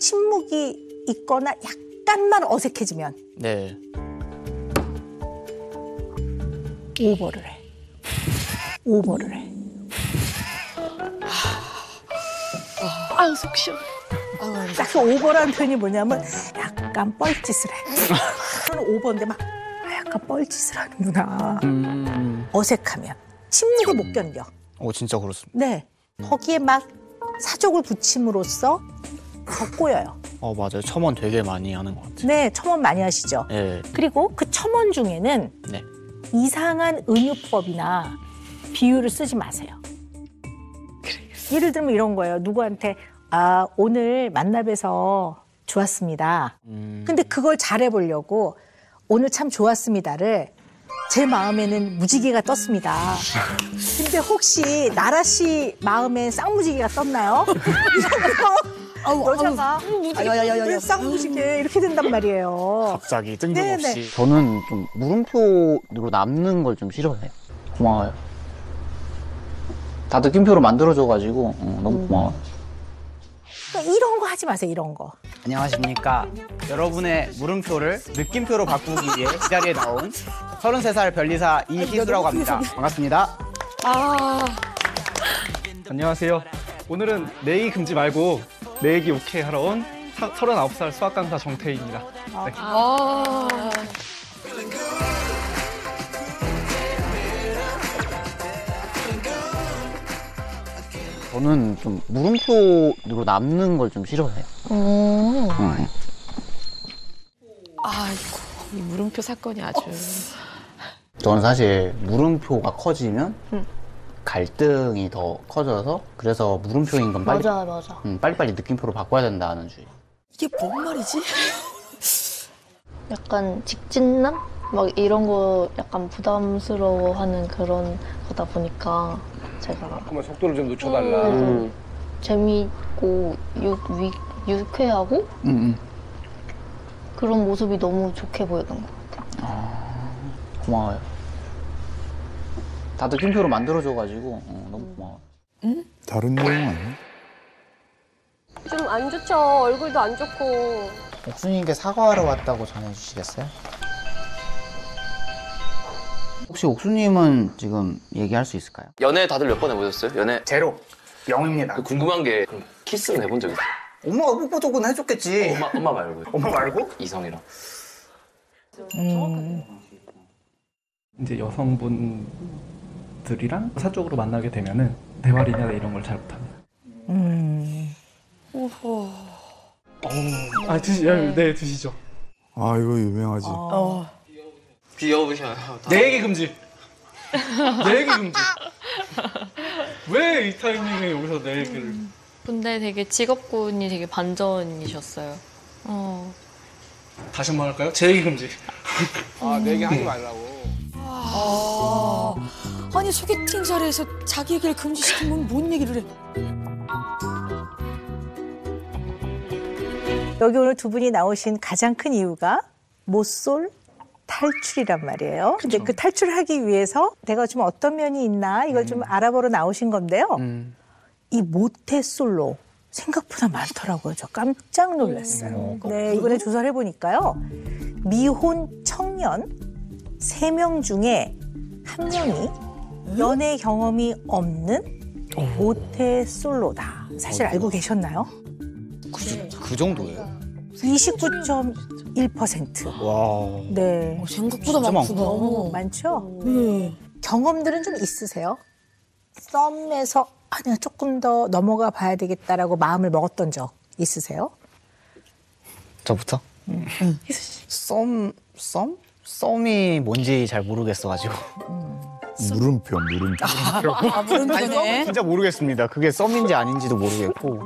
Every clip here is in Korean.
침묵이 있거나 약간만 어색해지면 네. 오버를 해. 오버를 해. 아유 속 시원. 딱 그 오버라는 표현이 뭐냐면 약간 뻘짓을 해. 그건 오버인데 막 약간 뻘짓을 하는구나. 어색하면 침묵을 못 견뎌. 진짜 그렇습니다. 네. 거기에 막 사족을 붙임으로써 더 꼬여요. 맞아요. 첨언 되게 많이 하는 것 같아요. 네, 첨언 많이 하시죠. 네. 그리고 그 첨언 중에는 네. 이상한 은유법이나 비유를 쓰지 마세요. 예를 들면 이런 거예요. 누구한테 오늘 만나 뵈서 좋았습니다. 근데 그걸 잘해보려고 오늘 참 좋았습니다를 제 마음에는 무지개가 떴습니다. 근데 혹시 나라 씨 마음에 쌍무지개가 떴나요? 여자가 왜 쌍무지개 이렇게 된단 말이에요. 갑자기 뜬금없이. 네네. 저는 좀 물음표로 남는 걸 좀 싫어해요. 고마워요. 다 느낌표로 만들어줘가지고 너무 고마워요. 그러니까 이런 거 하지 마세요. 이런 거. 안녕하십니까. 여러분의 물음표를 느낌표로 바꾸기 위해 이 자리에 나온 33살 변리사 이희수라고 합니다. 반갑습니다. 안녕하세요. 오늘은 내 얘기 금지 말고 내 얘기 오케이 하러 온 39살 수학 강사 정태희입니다. 네. 저는 좀 물음표로 남는 걸 좀 싫어해요. 아이고 이 물음표 사건이 아주. 저는 사실 물음표가 커지면 갈등이 더 커져서 그래서 물음표인 건 맞아. 빨리빨리 느낌표로 바꿔야 된다는 주의. 이게 뭔 말이지? 약간 직진남? 막 이런 거 약간 부담스러워하는 그런 거다 보니까 제가 그러면 속도를 좀 늦춰달라. 그래서 재미있고 유쾌하고 그런 모습이 너무 좋게 보이는 것 같아요. 고마워요. 다 느낌표로 만들어줘가지고 너무 고마워요. 다른 내용 아니야? 좀 안 좋죠. 얼굴도 안 좋고. 옥순이께 사과하러 왔다고 전해주시겠어요? 혹시 옥수님은 지금 얘기할 수 있을까요? 연애 다들 몇 번 해보셨어요? 연애? 제로. 0입니다. 궁금한 게 그럼 키스는 해본 적 있어요? 엄마가 뽀뽀조건 해줬겠지. 엄마 말고. 엄마 말고? 이성이랑. 이제 여성분들이랑 사적으로 만나게 되면은 대화리냐 이런 걸 잘 못합니다. 네, 드시죠. 아, 이거 유명하지. 귀여우셔요. 내 얘기 금지. 내 얘기 금지. 왜 이 타이밍에 여기서 내 얘기를? 근데 되게 직업군이 되게 반전이셨어요. 다시 한번 할까요? 제 얘기 금지. 내 얘기 하지 말라고. 아니 소개팅 자리에서 자기 얘기를 금지시키면 뭔 얘기를 해? 여기 오늘 두 분이 나오신 가장 큰 이유가 모쏠 탈출이란 말이에요. 근데 그 탈출을 하기 위해서 내가 좀 어떤 면이 있나 이걸 좀 알아보러 나오신 건데요. 이 모태솔로 생각보다 많더라고요. 저 깜짝 놀랐어요. 네, 이번에 조사를 해보니까요. 미혼 청년 3명 중에 1명이 연애 경험이 없는 모태솔로다. 사실 알고 계셨나요? 그 정도예요? 29.1%. 와. 네. 생각보다 진짜 많구나. 많죠? 경험들은 좀 있으세요? 썸에서 내가 조금 더 넘어가 봐야 되겠다라고 마음을 먹었던 적 있으세요? 저부터? 썸이 뭔지 잘 모르겠어가지고. 물음표. 물음표네. 진짜 모르겠습니다. 그게 썸인지 아닌지도 모르겠고.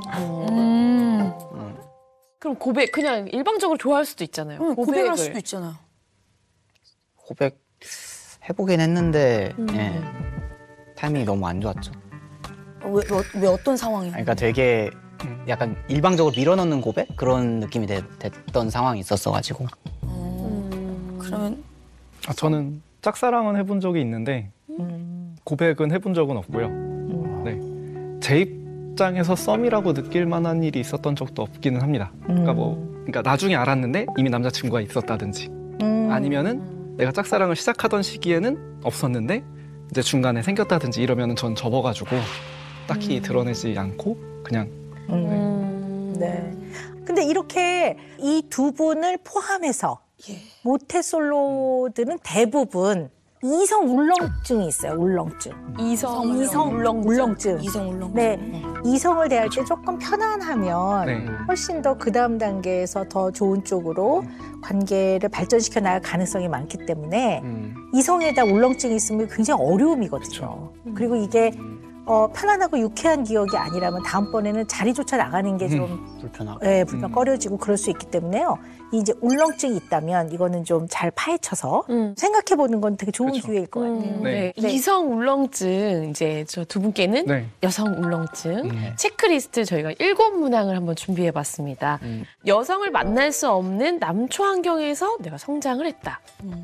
그럼 고백 그냥 일방적으로 좋아할 수도 있잖아요. 고백을 할 수도 있잖아요. 고백 해보긴 했는데 예. 타이밍이 너무 안 좋았죠. 왜 어떤 상황이? 그러니까 되게 약간 일방적으로 밀어넣는 고백? 그런 느낌이 됐던 상황이 있었어가지고. 그러면 저는 짝사랑은 해본 적이 있는데 고백은 해본 적은 없고요. 네, 제 입장에서 썸이라고 느낄 만한 일이 있었던 적도 없기는 합니다. 그러니까 나중에 알았는데 이미 남자친구가 있었다든지 아니면은 내가 짝사랑을 시작하던 시기에는 없었는데 이제 중간에 생겼다든지 이러면은 전 접어가지고 딱히 드러내지 않고 그냥 네. 근데 이렇게 이 두 분을 포함해서 모태솔로들은 대부분 이성 울렁증이 있어요. 울렁증. 이성 울렁증. 이성 울렁증. 네. 이성을 대할 때 조금 편안하면 네. 훨씬 더 그 다음 단계에서 더 좋은 쪽으로 관계를 발전시켜 나갈 가능성이 많기 때문에 이성에다 울렁증이 있으면 굉장히 어려움이거든요. 그리고 이게 편안하고 유쾌한 기억이 아니라면 다음번에는 자리조차 나가는 게 좀 불편거려지고 그럴 수 있기 때문에요. 이제 울렁증이 있다면 이거는 좀 잘 파헤쳐서 생각해보는 건 되게 좋은 기회일 것 같아요. 네. 네. 이성 울렁증 이제 저 두 분께는 네. 여성 울렁증 체크리스트 저희가 7문항을 한번 준비해봤습니다. 여성을 만날 수 없는 남초 환경에서 내가 성장을 했다.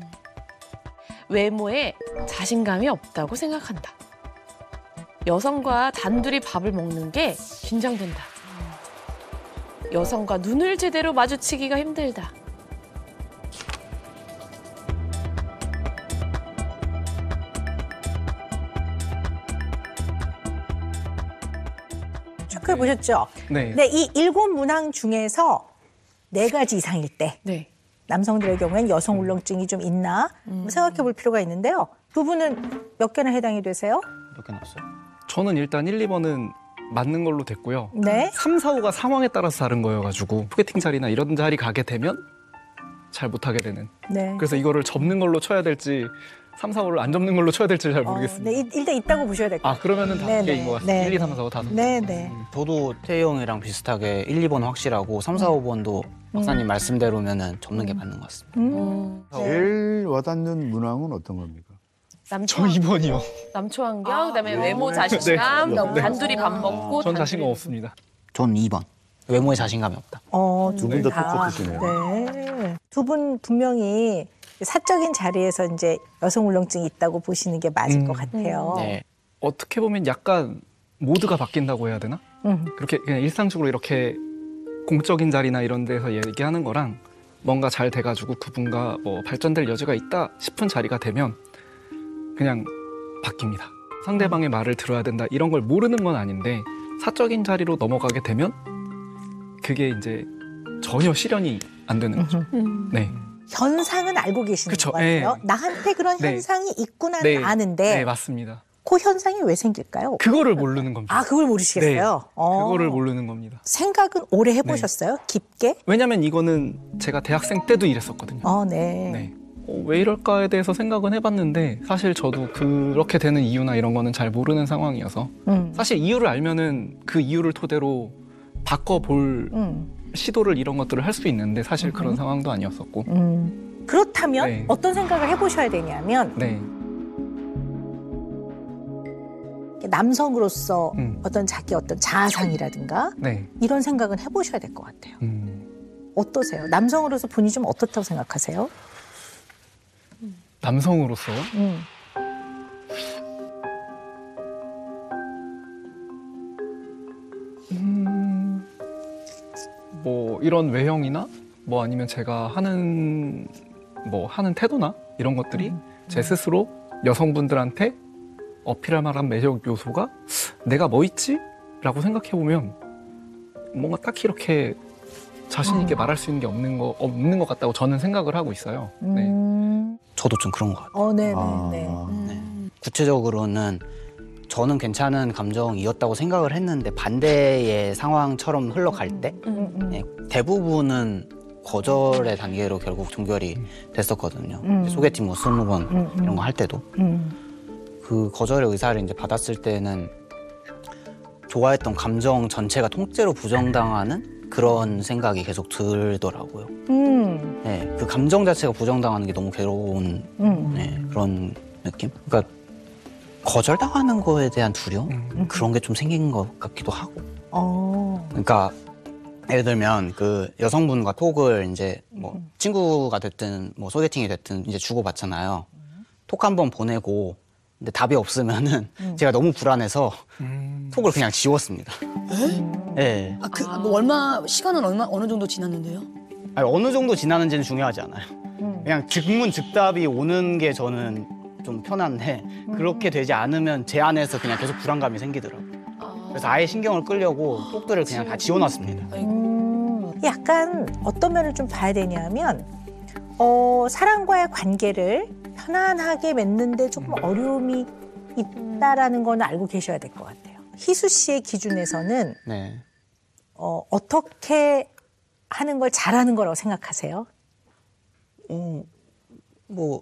외모에 자신감이 없다고 생각한다. 여성과 단둘이 밥을 먹는 게 긴장된다. 여성과 눈을 제대로 마주치기가 힘들다. 체크해 보셨죠? 네. 네, 이 7문항 중에서 4가지 이상일 때 네. 남성들의 경우엔 여성 울렁증이 좀 있나 생각해 볼 필요가 있는데요. 두 분은 몇 개나 해당이 되세요? 몇 개 나왔어요? 저는 일단 1, 2번은 맞는 걸로 됐고요. 네. 3, 4, 5가 상황에 따라서 다른 거여가지고 소개팅 자리나 이런 자리 가게 되면 잘 못하게 되는. 네. 그래서 이거를 접는 걸로 쳐야 될지 3, 4, 5를 안 접는 걸로 쳐야 될지 잘 모르겠습니다. 네, 일단 있다고 보셔야 될 것 같아요. 그러면은 네, 5개인 네. 것 같습니다. 네. 1, 2, 3, 4, 5, 5. 네, 네. 저도 태희 형이랑 비슷하게 1, 2번 확실하고 3, 4, 5번도 박사님 말씀대로면은 접는 게 맞는 것 같습니다. 제일 와닿는 문항은 어떤 겁니까? 남초, 저 2번이요. 남초 환경, 그다음에 외모 자신감, 네. 단둘이 밥 먹고. 전 단둘이 자신감 없습니다. 전 2번. 외모에 자신감이 없다. 두 분 다 똑같으시네요. 네. 두 분 분명히 사적인 자리에서 이제 여성 울렁증이 있다고 보시는 게 맞을 것 같아요. 네. 어떻게 보면 약간 모드가 바뀐다고 해야 되나? 그렇게 그냥 일상적으로 이렇게 공적인 자리나 이런 데서 얘기하는 거랑 뭔가 잘 돼가지고 그분과 뭐 발전될 여지가 있다 싶은 자리가 되면 그냥 바뀝니다. 상대방의 말을 들어야 된다 이런 걸 모르는 건 아닌데 사적인 자리로 넘어가게 되면 그게 이제 전혀 실현이 안 되는 거죠. 네. 현상은 알고 계시는 그쵸, 것 같아요. 네. 나한테 그런 네. 현상이 있구나 네. 아는데 네, 맞습니다. 그 현상이 왜 생길까요? 그거를 모르는 겁니다. 그걸 모르시겠어요? 네, 그거를 모르는 겁니다. 생각은 오래 해보셨어요? 깊게? 왜냐면 이거는 제가 대학생 때도 이랬었거든요. 네. 네. 왜 이럴까에 대해서 생각은 해봤는데 사실 저도 그렇게 되는 이유나 이런 거는 잘 모르는 상황이어서 사실 이유를 알면은 그 이유를 토대로 바꿔볼 시도를 이런 것들을 할 수 있는데 사실 그런 상황도 아니었었고 그렇다면 네. 어떤 생각을 해보셔야 되냐면 네. 남성으로서 어떤 자기 어떤 자아상이라든가 네. 이런 생각은 해보셔야 될 것 같아요. 어떠세요? 남성으로서 본인이 좀 어떻다고 생각하세요? 남성으로서요? 뭐 이런 외형이나 뭐 아니면 제가 하는 태도나 이런 것들이 제 스스로 여성분들한테 어필할 만한 매력 요소가 내가 뭐 있지? 라고 생각해 보면 뭔가 딱히 이렇게 자신 있게 말할 수 있는 게 없는 것 같다고 저는 생각을 하고 있어요. 네. 저도 좀 그런 것 같아요. 네네네. 구체적으로는 저는 괜찮은 감정이었다고 생각을 했는데 반대의 상황처럼 흘러갈 때 네, 대부분은 거절의 단계로 결국 종결이 됐었거든요. 소개팅 뭐 20번 이런 거 할 때도 그 거절의 의사를 이제 받았을 때는 좋아했던 감정 전체가 통째로 부정당하는 그런 생각이 계속 들더라고요. 네, 그 감정 자체가 부정당하는 게 너무 괴로운 네, 그런 느낌? 그러니까 거절당하는 거에 대한 두려움? 그런 게 좀 생긴 것 같기도 하고. 그러니까 예를 들면 그 여성분과 톡을 이제 뭐 친구가 됐든 뭐 소개팅이 됐든 이제 주고받잖아요. 톡 한 번 보내고 근데 답이 없으면은 제가 너무 불안해서 톡을 그냥 지웠습니다. 네. 시간은 어느 정도 지났는데요? 아니, 어느 정도 지나는지는 중요하지 않아요. 그냥 즉문즉답이 오는 게 저는 좀 편한데 그렇게 되지 않으면 제 안에서 그냥 계속 불안감이 생기더라고요. 그래서 아예 신경을 끌려고 톡들을 그냥 다 지워놨습니다. 약간 어떤 면을 좀 봐야 되냐면 사람과의 관계를 편안하게 맺는데 조금 어려움이 있다라는 건 알고 계셔야 될 것 같아요. 희수 씨의 기준에서는 네. 어떻게 하는 걸 잘하는 거라고 생각하세요? 뭐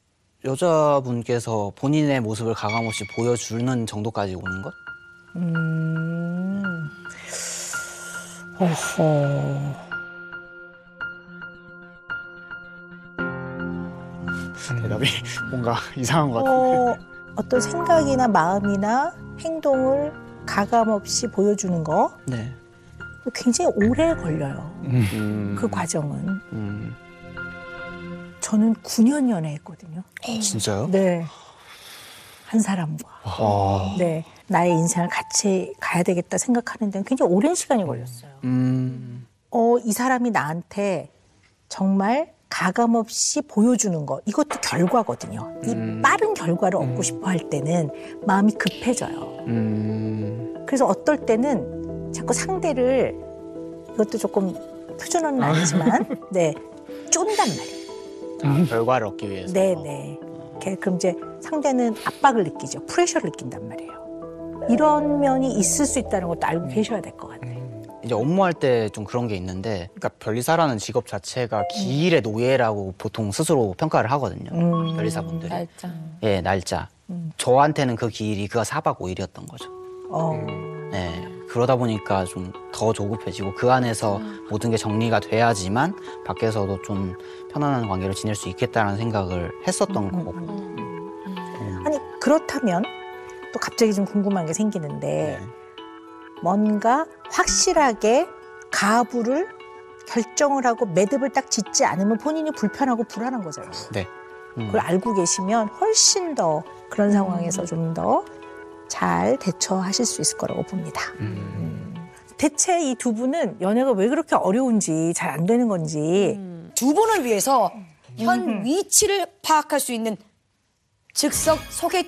여자분께서 본인의 모습을 가감없이 보여주는 정도까지 오는 것? 어허. 대답이 뭔가 이상한 것 같은데. 어떤 생각이나 마음이나 행동을 가감없이 보여주는 거 네. 굉장히 오래 걸려요. 그 과정은. 저는 9년 연애했거든요. 진짜요? 네. 한 사람과. 네. 나의 인생을 같이 가야 되겠다 생각하는 데는 굉장히 오랜 시간이 걸렸어요. 이 사람이 나한테 정말 가감없이 보여주는 거, 이것도 결과거든요. 이 빠른 결과를 얻고 싶어 할 때는 마음이 급해져요. 그래서 어떨 때는 자꾸 상대를, 이것도 조금 표준어는 아니지만, 네, 쫀단 말이에요. 결과를 얻기 위해서. 네네. 그럼 이제 상대는 압박을 느끼죠. 프레셔를 느낀단 말이에요. 이런 면이 있을 수 있다는 것도 알고 계셔야 될 것 같아요. 이제 업무할 때 좀 그런 게 있는데, 그러니까 변리사라는 직업 자체가 기일의 노예라고 보통 스스로 평가를 하거든요. 변리사분들이. 날짜. 예, 날짜. 저한테는 그 기일이 그 4박 5일이었던 거죠. 네, 그러다 보니까 좀 더 조급해지고 그 안에서 모든 게 정리가 돼야지만 밖에서도 좀 편안한 관계를 지낼 수 있겠다는 생각을 했었던 거고. 아니, 그렇다면 또 갑자기 좀 궁금한 게 생기는데, 뭔가 확실하게 가부를 결정을 하고 매듭을 딱 짓지 않으면 본인이 불편하고 불안한 거잖아요. 네. 그걸 알고 계시면 훨씬 더 그런 상황에서 좀 더 잘 대처하실 수 있을 거라고 봅니다. 대체 이 두 분은 연애가 왜 그렇게 어려운지, 잘 안 되는 건지. 두 분을 위해서 현 위치를 파악할 수 있는 즉석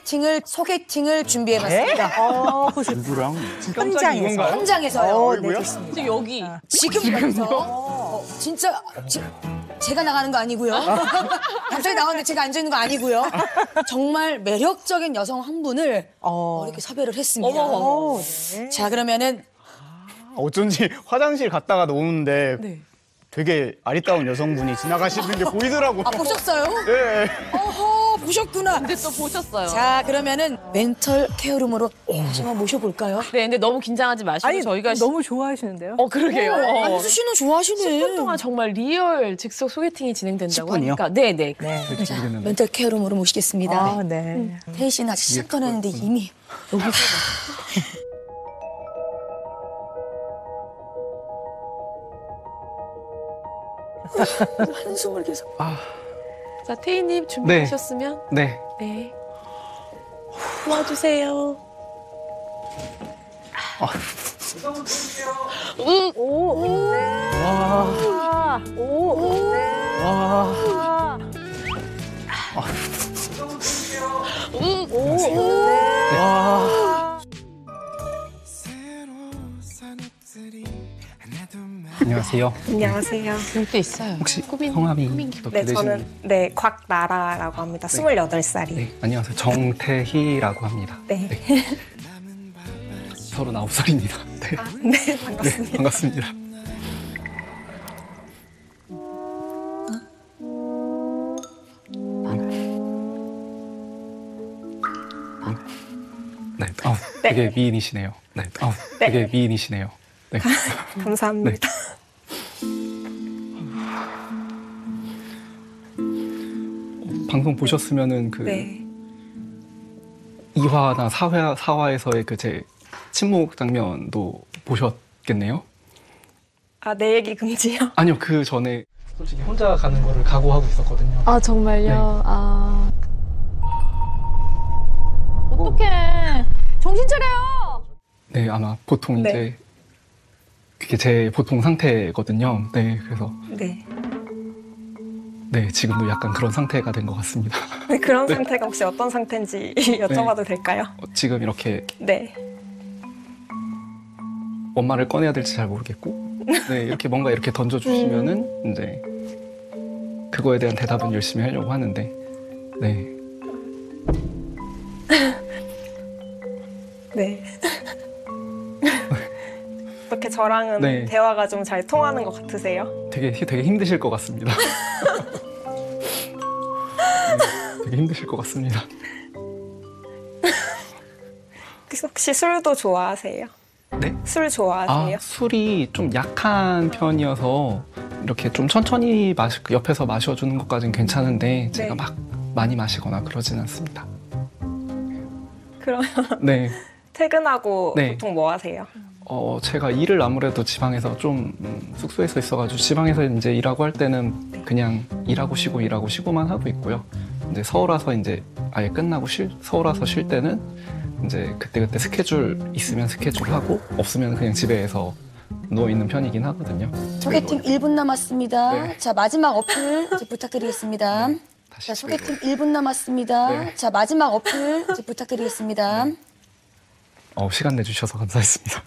소개팅을 준비해봤습니다. 누구랑? 현장에서요. 네, 좋습니다. 지금 여기. 지금 여기서 진짜 제가 나가는 거 아니고요. 갑자기 나왔는데 제가 앉아있는 거 아니고요. 정말 매력적인 여성 한 분을 이렇게 섭외를 했습니다. 네. 자, 그러면은 어쩐지 화장실 갔다가 노는데 되게 아리따운 여성분이 지나가시는 게 보이더라고요. 아, 보셨어요? 네. 어허, 보셨구나. 근데 또 보셨어요. 자, 그러면은 멘털 케어룸으로 다시 한번 모셔볼까요? 네, 근데 너무 긴장하지 마시고 저희가 너무 좋아하시는데요? 그러게요. 안수 씨는 좋아하시네. 10분 동안 정말 리얼 즉석 소개팅이 진행된다고 10분이요? 하니까. 네네. 멘털 케어룸으로 모시겠습니다. 네. 태희 씨는 아직 시작도 안 했는데 이미 여기서 한숨을 계속. 자, 태희님 준비하셨으면. 네. 네. 도와주세요. 안녕하세요. 안녕하세요. 볼때 있어요. 혹시 꾸민 성함이 기분. 네, 저는 곽나라라고 합니다. 28살이에요. 네, 안녕하세요. 정태희라고 합니다. 네. 39살입니다. 네. 네, 반갑습니다. 네, 반갑습니다. 네, 되게 미인이시네요. 네, 되게 미인이시네요. 네. 감사합니다. 방송 보셨으면은 그 네. 2화나 4화에서의 그 제 침묵 장면도 보셨겠네요? 아, 내 얘기 금지요? 아니요, 그 전에 솔직히 혼자 가는 거를 각오하고 있었거든요. 아, 정말요? 네. 아. 정신 차려요. 네, 아마 보통 네. 이제 그게 제 보통 상태거든요. 네, 그래서 네. 네, 지금도 약간 그런 상태가 된 것 같습니다. 그런 상태가 혹시 어떤 상태인지 여쭤봐도 될까요? 지금 이렇게 네. 뭔 말을 꺼내야 될지 잘 모르겠고, 네, 이렇게 뭔가 이렇게 던져주시면은 이제 그거에 대한 대답은 열심히 하려고 하는데, 네. 네. 어떻게 저랑은 네. 대화가 좀 잘 통하는 것 같으세요? 되게 힘드실 것 같습니다. 네, 되게 힘드실 것 같습니다. 혹시 술도 좋아하세요? 네? 술 좋아하세요? 아, 술이 좀 약한 편이어서 이렇게 좀 천천히 옆에서 마셔주는 것까지는 괜찮은데 제가 막 많이 마시거나 그러진 않습니다. 그러면 네. 퇴근하고 네. 보통 뭐 하세요? 제가 일을 아무래도 지방에서 좀 숙소에서 있어가지고 지방에서 이제 일하고 할 때는 그냥 일하고 쉬고만 하고 있고요. 이제 서울 와서 이제 아예 끝나고 서울 와서 쉴 때는 이제 그때 스케줄 있으면 스케줄 하고 없으면 그냥 집에서 누워 있는 편이긴 하거든요. 소개팅 1분 남았습니다. 네. 자, 마지막 어플 이제 부탁드리겠습니다. 자, 소개팅 1분 남았습니다. 네. 자, 마지막 어플 이제 부탁드리겠습니다. 시간 내주셔서 감사했습니다.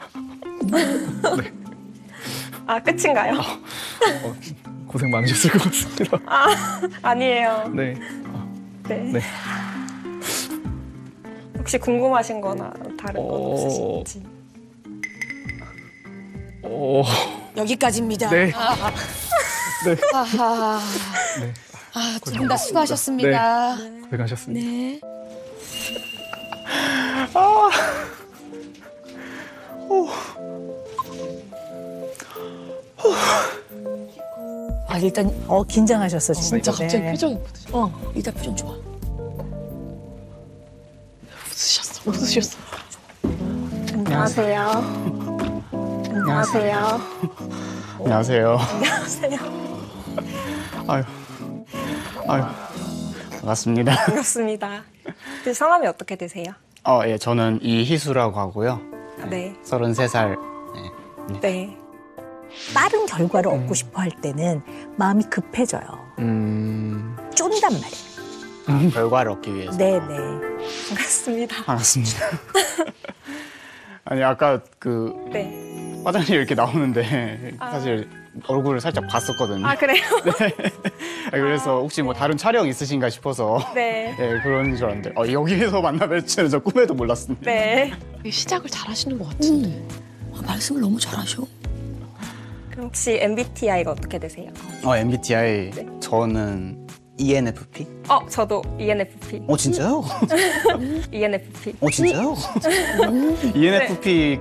아, 끝인가요? 고생 많으셨을 것 같습니다. 아니에요. 네. 네. 네. 혹시 궁금하신 거나 다른 건 없으신지? 여기까지입니다. 네. 네. 아하. 네. 아, 두 분 다 수고하셨습니다. 고생하셨습니다. 네. 아, 일단 긴장하셨어, 진짜. 진짜 갑자기 네. 표정이 일단 표정 좋아. 웃으셨어. 안녕하세요. 안녕하세요. 안녕하세요. 안녕하세요. 아유, 반갑습니다. 반갑습니다. 그 성함이 어떻게 되세요? 예, 저는 이희수라고 하고요. 네. 33살. 네. 빠른 결과를 얻고 싶어 할 때는 마음이 급해져요. 쫀단 말이에요. 결과를 얻기 위해서. 네네. 반갑습니다. 반갑습니다. 아니, 아까 네. 화장실 이렇게 나오는데 사실 얼굴을 살짝 봤었거든요. 아, 그래요? 그래서 혹시 뭐 다른 촬영 있으신가 싶어서 네. 그런 줄 알았는데 여기에서 만나 뵐 줄은 저 꿈에도 몰랐습니다. 네. 시작을 잘 하시는 것 같은데. 말씀을 너무 잘하셔. 그럼 혹시 MBTI가 어떻게 되세요? MBTI 저는 ENFP? 저도 ENFP. 진짜요? ENFP. 진짜요? ENFP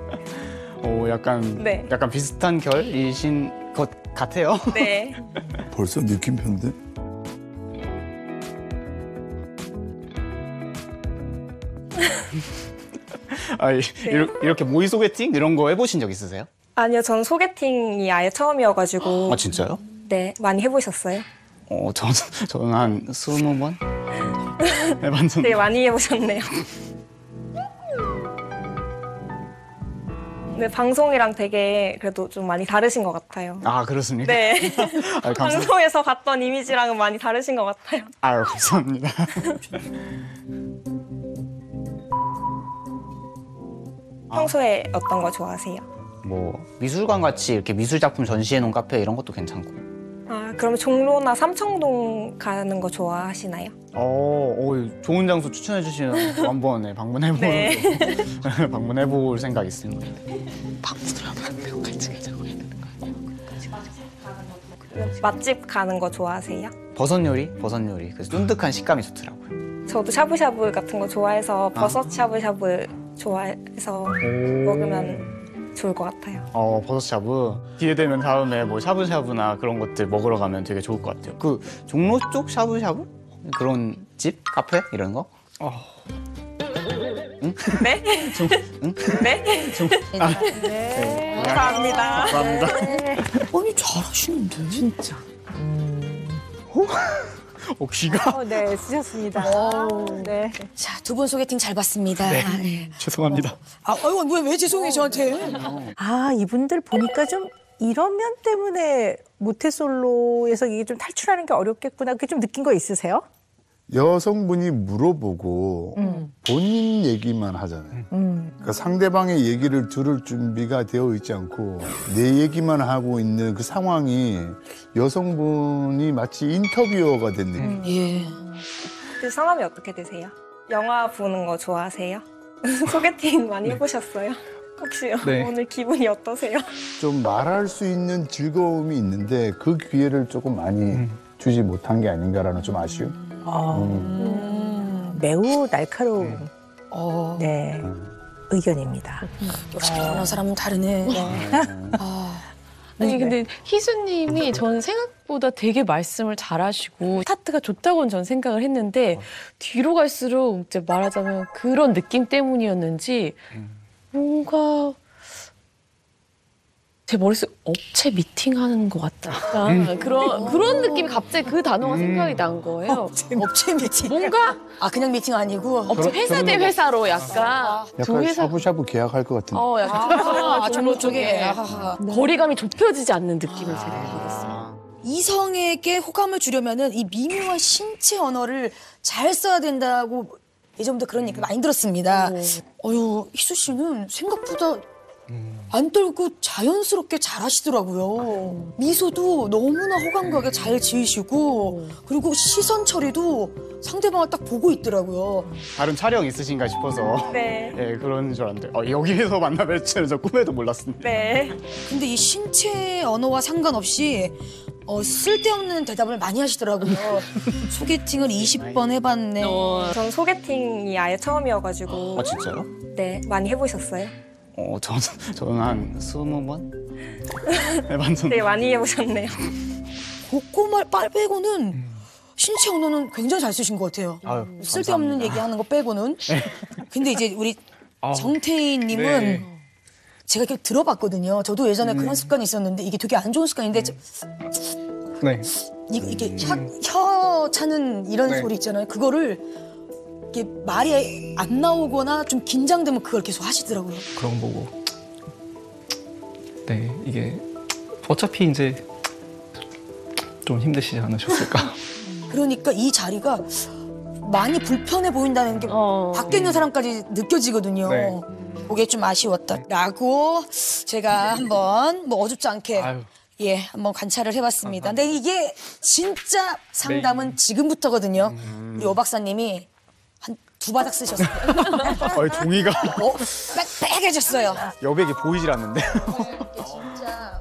네. 약간 비슷한 결이신 것 같아요. 네. 벌써 느낌표인데? 이렇게 모의 소개팅 이런 거 해보신 적 있으세요? 아니요, 전 소개팅이 아예 처음이어가지고. 진짜요? 네, 많이 해보셨어요? 저는 한 20번 해봤는데. 되게 많이 해보셨네요. 네, 방송이랑 되게 그래도 좀 많이 다르신 것 같아요. 그렇습니까? 네. 감사합니다. 방송에서 봤던 이미지랑은 많이 다르신 것 같아요. 감사합니다. 평소에 어떤 거 좋아하세요? 뭐 미술관 같이 이렇게 미술 작품 전시해 놓은 카페 이런 것도 괜찮고. 그럼 종로나 삼청동 가는 거 좋아하시나요? 좋은 장소 추천해 주시면 한번 방문해볼 네. 방문해볼 생각 있습니다. 방문을 하면 안 되고 같이 가자고 해야 되는 거 아니에요? 맛집 가는 거 좋아하세요? 버섯 요리. 그래서 쫀득한 식감이 좋더라고요. 저도 샤브샤브 같은 거 좋아해서 버섯 샤브샤브 좋아해서 먹으면 좋을 것 같아요. 버섯 샤브. 기회 되면 다음에 뭐 샤브샤브나 그런 것들 먹으러 가면 되게 좋을 것 같아요. 종로 쪽 샤브샤브? 그런 집? 카페? 이런 거? 응? 네? 응? 네? 네. 감사합니다. 감사합니다. 아니, 잘하시는데. 진짜. 귀가. 네, 쓰셨습니다. 네. 자, 두 분 소개팅 잘 봤습니다. 네. 죄송합니다. 왜 죄송해요, 저한테? 아, 이분들 보니까 좀 이런 면 때문에 모태솔로에서 이게 좀 탈출하는 게 어렵겠구나. 그렇게 좀 느낀 거 있으세요? 여성분이 물어보고 본인 얘기만 하잖아요. 그러니까 상대방의 얘기를 들을 준비가 되어 있지 않고 내 얘기만 하고 있는 그 상황이 여성분이 마치 인터뷰어가 된 느낌. 예. 그 성함이 어떻게 되세요? 영화 보는 거 좋아하세요? 소개팅 많이 해보셨어요? 혹시 네. 오늘 기분이 어떠세요? 좀 말할 수 있는 즐거움이 있는데 그 기회를 조금 많이 주지 못한 게 아닌가라는 좀 아쉬움. 매우 날카로운 네, 의견입니다. 역시 결혼한 사람은 다르네. 아니 근데 희수님이 저는 생각보다 되게 말씀을 잘하시고 스타트가 좋다고는 전 생각을 했는데 뒤로 갈수록 이제 말하자면 그런 느낌 때문이었는지 뭔가 제 머릿속에 업체 미팅하는 것 같다. 그런 느낌이 갑자기 그 단어가 생각이 난 거예요. 업체 미팅. 뭔가 그냥 미팅 아니고. 업체 회사 대 회사로 약간 약간 샤브샤브 계약할 것 같은데. 약간 종로 쪽에. 거리감이 좁혀지지 않는 느낌을 제가 받았어요. 이성에게 호감을 주려면은 이 미묘한 신체 언어를 잘 써야 된다고 예전부터 그런 얘기 많이 들었습니다. 희수 씨는 생각보다 안 떨고 자연스럽게 잘 하시더라고요. 미소도 너무나 호감 가게 잘 지으시고 그리고 시선 처리도 상대방을 딱 보고 있더라고요. 다른 촬영 있으신가 싶어서 네. 네, 그런 줄 알았는데 여기에서 만나뵐 줄은 저 꿈에도 몰랐습니다. 네. 근데 이 신체 언어와 상관없이 쓸데없는 대답을 많이 하시더라고요. 소개팅을 20번 해봤네. 전 소개팅이 아예 처음이어가지고. 진짜요? 네, 많이 해보셨어요? 저는 한 20번? 해봤는데. 되게 많이 해보셨네요. 고꼬말 빨 빼고는 신체 언어는 굉장히 잘 쓰신 것 같아요. 쓸데없는 얘기하는 거 빼고는. 근데 이제 우리 정태희님은 네. 제가 이렇게 들어봤거든요. 저도 예전에 그런 습관이 있었는데 이게 되게 안 좋은 습관인데 네. 이게 혀 차는 이런 네. 소리 있잖아요. 그거를 이게 말이 안 나오거나 좀 긴장되면 그걸 계속 하시더라고요. 그런 거 보고. 네, 이게 어차피 이제 좀 힘드시지 않으셨을까. 그러니까 이 자리가 많이 불편해 보인다는 게 밖에 있는 사람까지 느껴지거든요. 네. 그게 좀 아쉬웠다라고 제가 한번 어줍지 않게 한번 관찰을 해봤습니다. 근데 이게 진짜 상담은 지금부터거든요. 우리 오 박사님이 한 2바닥 쓰셨어요. 종이가 빽빽해졌어요. 여백이 보이질 않는데. 진짜.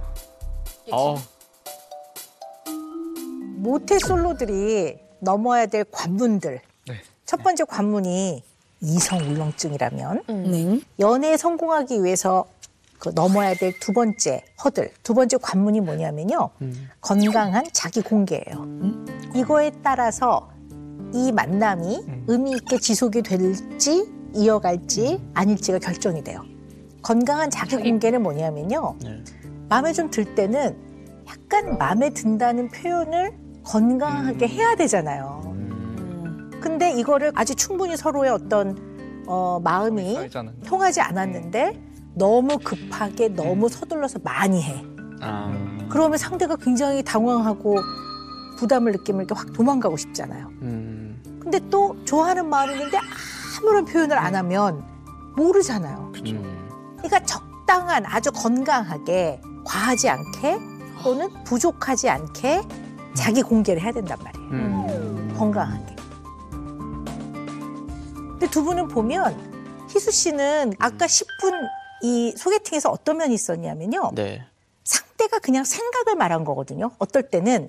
모태솔로들이 넘어야 될 관문들. 네. 첫 번째 관문이 이성 울렁증이라면 네. 연애에 성공하기 위해서 넘어야 될 두 번째 허들, 두 번째 관문이 뭐냐면요. 건강한 자기 공개예요. 이거에 따라서 이 만남이 의미 있게 지속이 될지 이어갈지 아닐지가 결정이 돼요. 건강한 자기 공개는 뭐냐면요. 마음에 좀 들 때는 약간 마음에 든다는 표현을 건강하게 해야 되잖아요. 근데 이거를 아주 충분히 서로의 어떤 마음이 통하지 않았는데 너무 급하게 너무 서둘러서 많이 해. 그러면 상대가 굉장히 당황하고 부담을 느끼면 이렇게 확 도망가고 싶잖아요. 근데 또 좋아하는 마음이 있는데 아무런 표현을 안 하면 모르잖아요. 그러니까 적당한 아주 건강하게 과하지 않게 또는 부족하지 않게 자기 공개를 해야 된단 말이에요. 건강하게. 근데 두 분은 보면 희수 씨는 아까 10분 이 소개팅에서 어떤 면이 있었냐면요. 네. 상대가 그냥 생각을 말한 거거든요. 어떨 때는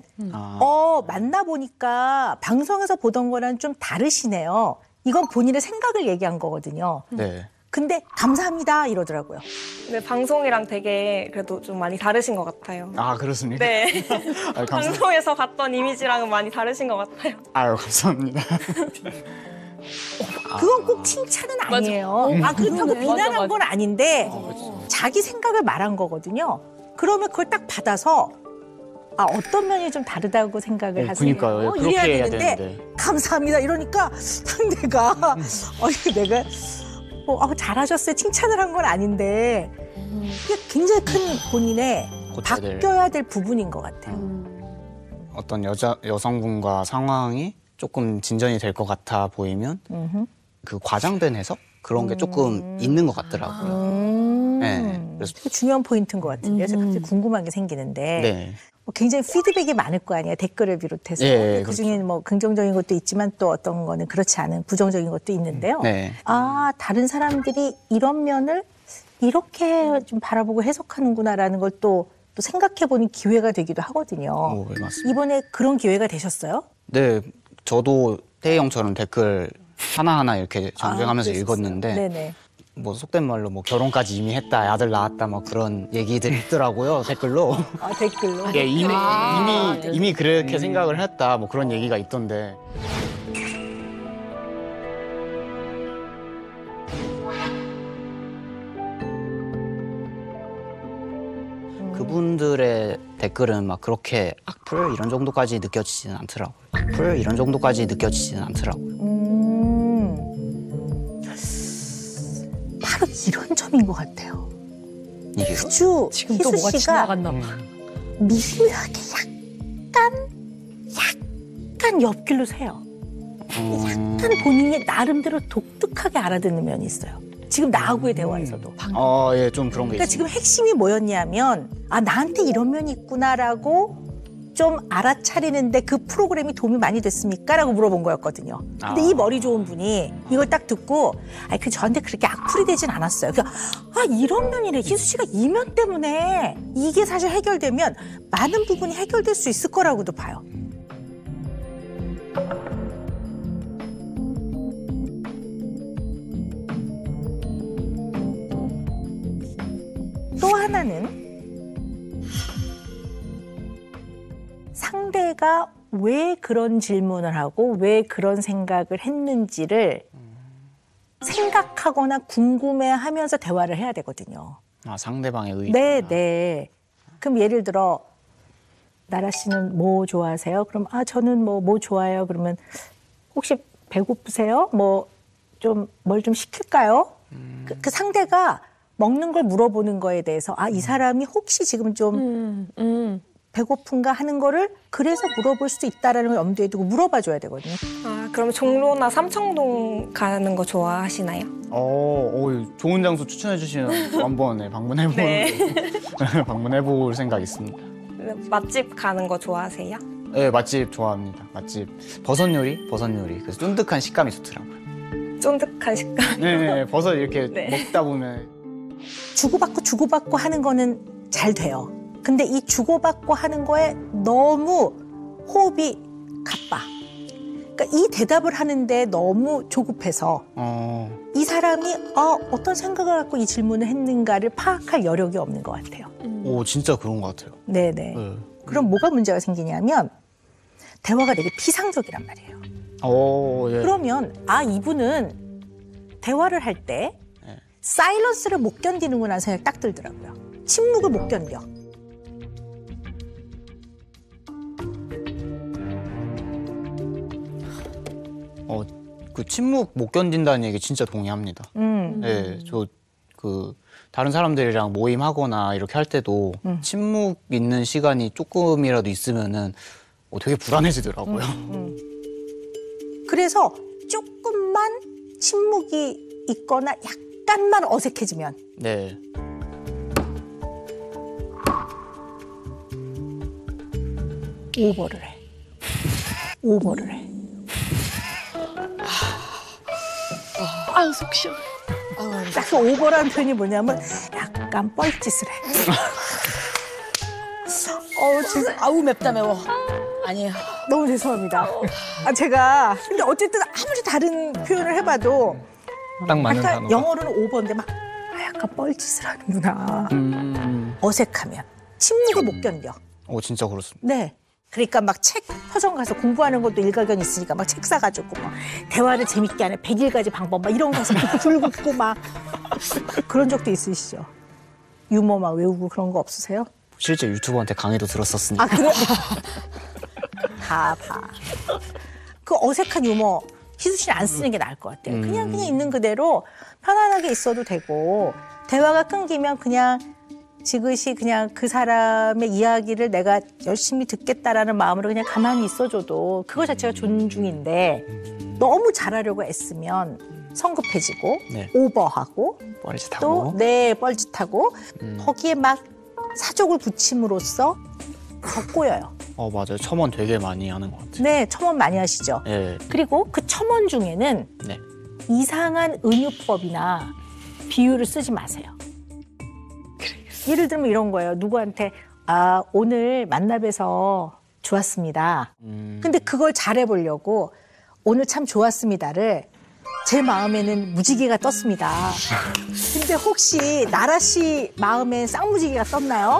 만나보니까 방송에서 보던 거랑 좀 다르시네요. 이건 본인의 생각을 얘기한 거거든요. 네. 근데 감사합니다 이러더라고요. 네, 방송이랑 되게 그래도 좀 많이 다르신 것 같아요. 그렇습니까? 네. 방송에서 봤던 이미지랑은 많이 다르신 것 같아요. 감사합니다. 그건 꼭 칭찬은 아니에요. 그렇다고 비난한 건 아닌데 자기 생각을 말한 거거든요. 그러면 그걸 딱 받아서 어떤 면이 좀 다르다고 생각을 하세요? 그러니까요. 그렇게 이래야 해야 되는데 감사합니다 이러니까 상대가 내가 잘하셨어요 칭찬을 한 건 아닌데 이게 굉장히 큰 본인의 바뀌어야 될 부분인 것 같아요. 어떤 여성분과 상황이 조금 진전이 될 것 같아 보이면 그 과장된 해석 그런 게 조금 있는 것 같더라고요. 네, 그래서 중요한 포인트인 것 같은데요. 제가 갑자기 궁금한 게 생기는데 네. 굉장히 피드백이 많을 거 아니에요. 댓글을 비롯해서. 네, 그중에 뭐 긍정적인 것도 있지만 또 어떤 거는 그렇지 않은 부정적인 것도 있는데요. 네. 다른 사람들이 이런 면을 이렇게 좀 바라보고 해석하는구나라는 걸 또 생각해보는 기회가 되기도 하거든요. 네, 맞습니다. 이번에 그런 기회가 되셨어요? 네, 저도 태희 형처럼 댓글 하나하나 이렇게 정주행하면서 그러셨어요. 읽었는데 네네. 뭐 속된 말로 뭐 결혼까지 이미 했다, 아들 낳았다, 뭐 그런 얘기들이 있더라고요 댓글로. 댓글로. 예, 이미 그렇게 생각을 했다, 뭐 그런 얘기가 있던데. 그분들의 댓글은 막 그렇게 악플 이런 정도까지 느껴지지는 않더라고요. 악플 이런 정도까지 느껴지지는 않더라고요. 바로 이런 점인 것 같아요. 이게요? 그죠? 지금 또 뭐가 희수 씨가 지나갔나 봐. 미묘하게 약간 옆길로 새요. 약간 본인이 나름대로 독특하게 알아듣는 면이 있어요. 지금 나하고의 대화에서도. 예, 좀 그런 게 그러니까 있어요. 지금 핵심이 뭐였냐면 나한테 이런 면이 있구나라고 좀 알아차리는데 그 프로그램이 도움이 많이 됐습니까? 라고 물어본 거였거든요. 근데 이 머리 좋은 분이 이걸 딱 듣고 저한테 그렇게 악플이 되진 않았어요. 그러니까 이런 면이네. 희수 씨가 이 면 때문에 이게 사실 해결되면 많은 부분이 해결될 수 있을 거라고도 봐요. 또 하나는 상대가 왜 그런 질문을 하고 왜 그런 생각을 했는지를 생각하거나 궁금해하면서 대화를 해야 되거든요. 상대방의 의도. 네. 그럼 예를 들어 나라 씨는 뭐 좋아하세요? 그럼 저는 뭐 좋아해요. 그러면 혹시 배고프세요? 뭐 좀 뭘 좀 시킬까요? 그 상대가 먹는 걸 물어보는 거에 대해서 이 사람이 혹시 지금 좀 배고픈가 하는 거를 그래서 물어볼 수 있다라는 걸 염두에 두고 물어봐 줘야 되거든요. 그럼 종로나 삼청동 가는 거 좋아하시나요? 좋은 장소 추천해 주시면 한번 방문해볼 생각 있습니다. 맛집 가는 거 좋아하세요? 네, 맛집 좋아합니다. 맛집 버섯 요리. 그래서 쫀득한 식감이 좋더라고요. 쫀득한 식감. 네, 버섯 이렇게 먹다 보면 주고받고 하는 거는 잘 돼요. 근데 이 주고받고 하는 거에 너무 호흡이 가빠. 그러니까 이 대답을 하는데 너무 조급해서 이 사람이 어떤 생각을 갖고 이 질문을 했는가를 파악할 여력이 없는 것 같아요. 진짜 그런 것 같아요. 네네. 그럼 뭐가 문제가 생기냐면 대화가 되게 피상적이란 말이에요. 예. 그러면 이분은 대화를 할 때 사일런스를 못 견디는구나 생각이 딱 들더라고요. 침묵을 못 견뎌. 그 침묵 못 견딘다는 얘기 진짜 동의합니다. 네, 다른 사람들이랑 모임하거나 이렇게 할 때도 침묵 있는 시간이 조금이라도 있으면은 되게 불안해지더라고요. 그래서 조금만 침묵이 있거나 약간만 어색해지면 네. 오버를 해. 오버를 해. 속 시원해. 딱 그 오버라는 표현이 뭐냐면 약간 뻘짓을 해. 진짜 맵다 매워. 아니에요. 너무 죄송합니다. 제가 근데 어쨌든 아무리 다른 표현을 해봐도 딱 맞는 약간 단어가. 영어로는 오버인데 막 약간 뻘짓을 하는구나. 어색하면 침묵을 못 견뎌. 진짜 그렇습니다. 네. 그러니까 막 책 서점 가서 공부하는 것도 일가견 있으니까 막 책 사가지고 막 대화를 재밌게 하는 100일가지 방법 막 이런 거 가서 줄 긋고 막 그런 적도 있으시죠? 유머 막 외우고 그런 거 없으세요? 실제 유튜버한테 강의도 들었었으니까. 아, 그래? 봐. 그 어색한 유머 희수 씨는 안 쓰는 게 나을 것 같아요. 그냥 있는 그대로 편안하게 있어도 되고 대화가 끊기면 그냥 지그시 그냥 그 사람의 이야기를 내가 열심히 듣겠다라는 마음으로 그냥 가만히 있어줘도 그거 자체가 존중인데 너무 잘하려고 애쓰면 성급해지고 네. 오버하고 뻘짓하고 뻘짓하고 거기에 막 사족을 붙임으로써 더 꼬여요. 맞아요. 첨언 되게 많이 하는 것 같아요. 네, 첨언 많이 하시죠. 네. 그리고 그 첨언 중에는 네. 이상한 은유법이나 비유를 쓰지 마세요. 예를 들면 이런 거예요. 누구한테 오늘 만나 뵈서 좋았습니다. 근데 그걸 잘해보려고 오늘 참 좋았습니다를 제 마음에는 무지개가 떴습니다. 근데 혹시 나라 씨 마음에 쌍무지개가 떴나요?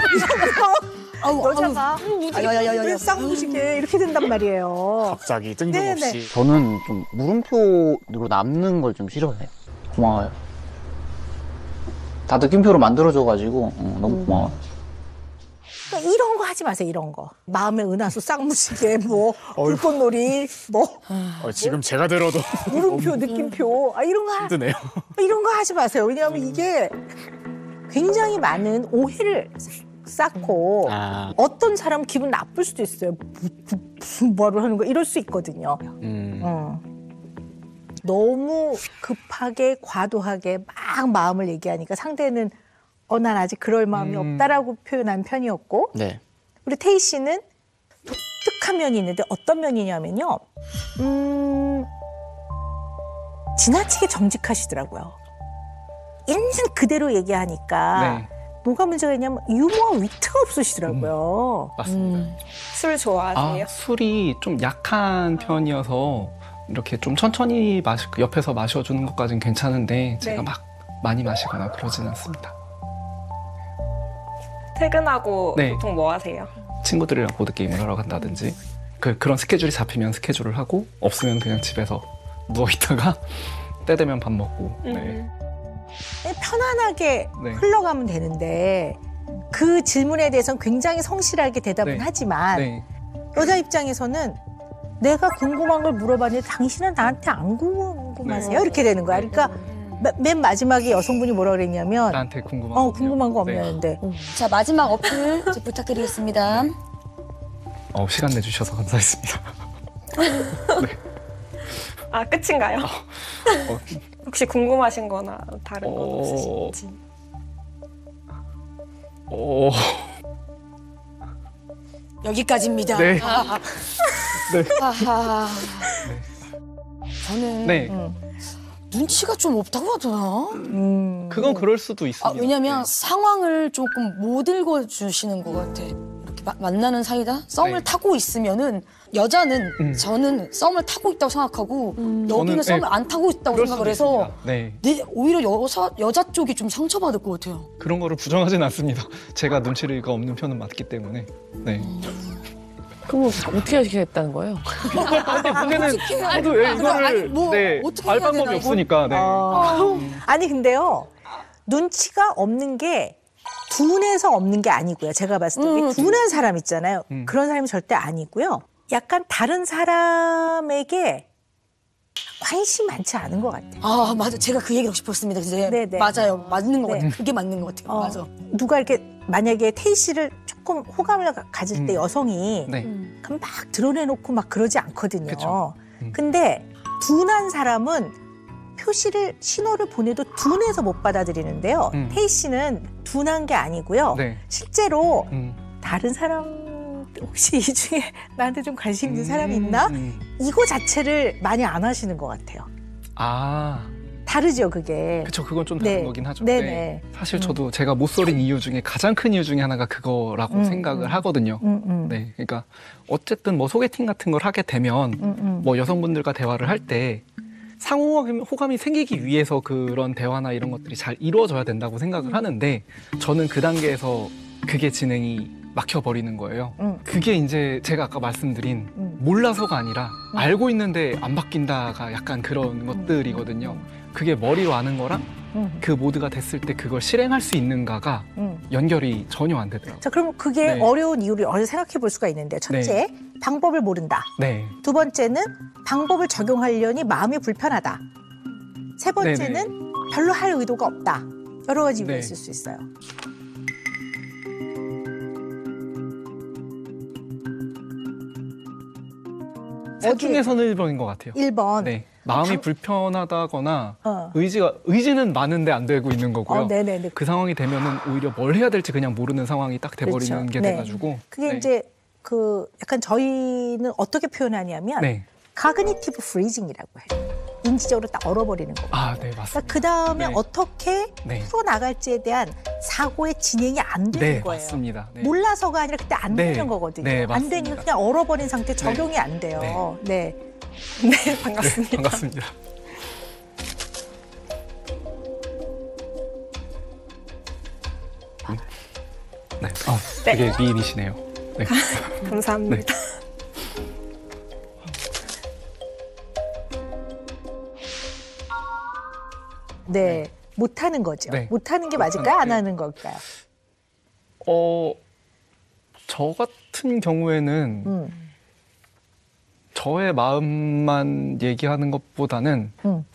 여자가 왜 쌍무지개 이렇게 된단 말이에요. 갑자기 뜬금없이. 네네. 저는 좀 물음표로 남는 걸 좀 싫어해요. 고마워요. 다 느낌표로 만들어줘가지고 너무 고마워요. 그러니까 이런 거 하지 마세요. 이런 거. 마음에 은하수 쌍무지개 뭐 불꽃놀이 뭐 지금 제가 들어도 물음표 느낌표 이런 거 힘드네요. 이런 거 하지 마세요. 왜냐하면 이게 굉장히 많은 오해를 쌓고 어떤 사람 기분 나쁠 수도 있어요. 무슨 말을 하는 거야 이럴 수 있거든요. 너무 급하게 과도하게 막 마음을 얘기하니까 상대는 난 아직 그럴 마음이 없다라고 표현한 편이었고 네. 우리 태희 씨는 독특한 면이 있는데 어떤 면이냐면요. 지나치게 정직하시더라고요. 있는 그대로 얘기하니까 네. 뭐가 문제가 있냐면 유머와 위트가 없으시더라고요. 맞습니다. 술 좋아하세요? 술이 좀 약한 편이어서 이렇게 좀 천천히 옆에서 마셔주는 것까지는 괜찮은데 제가 막 많이 마시거나 그러진 않습니다. 퇴근하고 네. 보통 뭐 하세요? 친구들이랑 보드게임을 하러 간다든지 그런 스케줄이 잡히면 스케줄을 하고 없으면 그냥 집에서 누워있다가 때 되면 밥 먹고 네. 편안하게 흘러가면 되는데 그 질문에 대해서는 굉장히 성실하게 대답은 하지만 여자 입장에서는 내가 궁금한 걸 물어봤는데 당신은 나한테 안 궁금하세요? 이렇게 되는 거야. 그러니까 맨 마지막에 여성분이 뭐라 그랬냐면 나한테 궁금한 궁금한 거 없냐는데 자, 마지막 어필 부탁드리겠습니다. 시간 내주셔서 감사했습니다. 끝인가요? 혹시 궁금하신 거나 다른 건 없으신지? 여기까지입니다. 네. 저는 눈치가 좀 없다고 하더라. 그건 그럴 수도 있습니다. 왜냐면 상황을 조금 못 읽어주시는 것 같아. 이렇게 만나는 사이다? 썸을 타고 있으면은 여자는 저는 썸을 타고 있다고 생각하고 여기는 썸을 안 타고 있다고 생각을 해서 오히려 여자 쪽이 좀 상처받을 것 같아요. 그런 거를 부정하진 않습니다. 제가 눈치가 없는 편은 맞기 때문에. 네. 그럼 어떻게 하시겠다는 거예요? 아니, 문제는 저도 왜 이거를 알 방법이 없으니까. 네. 아니 근데요. 눈치가 없는 게 둔해서 없는 게 아니고요. 제가 봤을 때 둔한 사람 있잖아요. 그런 사람이 절대 아니고요. 약간 다른 사람에게 관심이 많지 않은 것 같아요. 맞아. 제가 그 얘기를 하고 싶었습니다. 네네. 맞아요. 맞는 것 같아요. 그게 맞는 것 같아요. 맞아. 누가 이렇게 만약에 태희 씨를 조금 호감을 가질 때 여성이 그럼 막 드러내놓고 막 그러지 않거든요. 그쵸. 근데 둔한 사람은 신호를 보내도 둔해서 못 받아들이는데요. 태희 씨는 둔한 게 아니고요. 실제로 다른 사람 혹시 이 중에 나한테 좀 관심 있는 사람이 있나? 이거 자체를 많이 안 하시는 것 같아요. 다르죠, 그게. 그렇죠. 그건 좀 다른 거긴 하죠. 네네. 사실 저도 제가 못 쏠린 이유 중에 가장 큰 이유 중에 하나가 그거라고 생각을 하거든요. 네, 그러니까 어쨌든 뭐 소개팅 같은 걸 하게 되면 뭐 여성분들과 대화를 할 때 상호 호감이 생기기 위해서 그런 대화나 이런 것들이 잘 이루어져야 된다고 생각을 하는데 저는 그 단계에서 그게 진행이 막혀버리는 거예요. 그게 이제 제가 아까 말씀드린 몰라서가 아니라 알고 있는데 안 바뀐다가 약간 그런 것들이거든요. 그게 머리로 아는 거랑 그 모드가 됐을 때 그걸 실행할 수 있는가가 연결이 전혀 안 되더라고요. 자, 그럼 그게 네. 어려운 이유를 생각해 볼 수가 있는데, 첫째, 방법을 모른다. 네. 두 번째는 방법을 적용하려니 마음이 불편하다. 세 번째는 네네. 별로 할 의도가 없다. 여러 가지 이유가 네. 있을 수 있어요. 셋 중에서는 1번인 것 같아요. 1번. 네. 마음이 불편하다거나 어. 의지는 많은데 안 되고 있는 거고요. 네네네. 그 상황이 되면은 오히려 뭘 해야 될지 그냥 모르는 상황이 딱 돼버리는 그렇죠. 게 네. 돼가지고. 그게 네. 이제 그 약간 저희는 어떻게 표현하냐면 네. cognitive freezing이라고 해요. 인지적으로 딱 얼어버리는 거예요. 아, 네, 맞습니다. 그 다음에 네. 어떻게 네. 풀어나갈지에 대한 사고의 진행이 안 되는 네, 거예요. 맞습니다. 네. 몰라서가 아니라 그때 안 네. 되는 거거든요. 네, 안 맞습니다. 되니까 그냥 얼어버린 상태 적용이 안 돼요. 네. 네, 반갑습니다. 네, 반갑습니다. 네. 되게 미인이시네요. 네. 감사합니다. 네. 네. 못하는 거죠. 네. 못하는 게 맞을까요? 안 네. 하는 걸까요? 저 같은 경우에는 저의 마음만 얘기하는 것보다는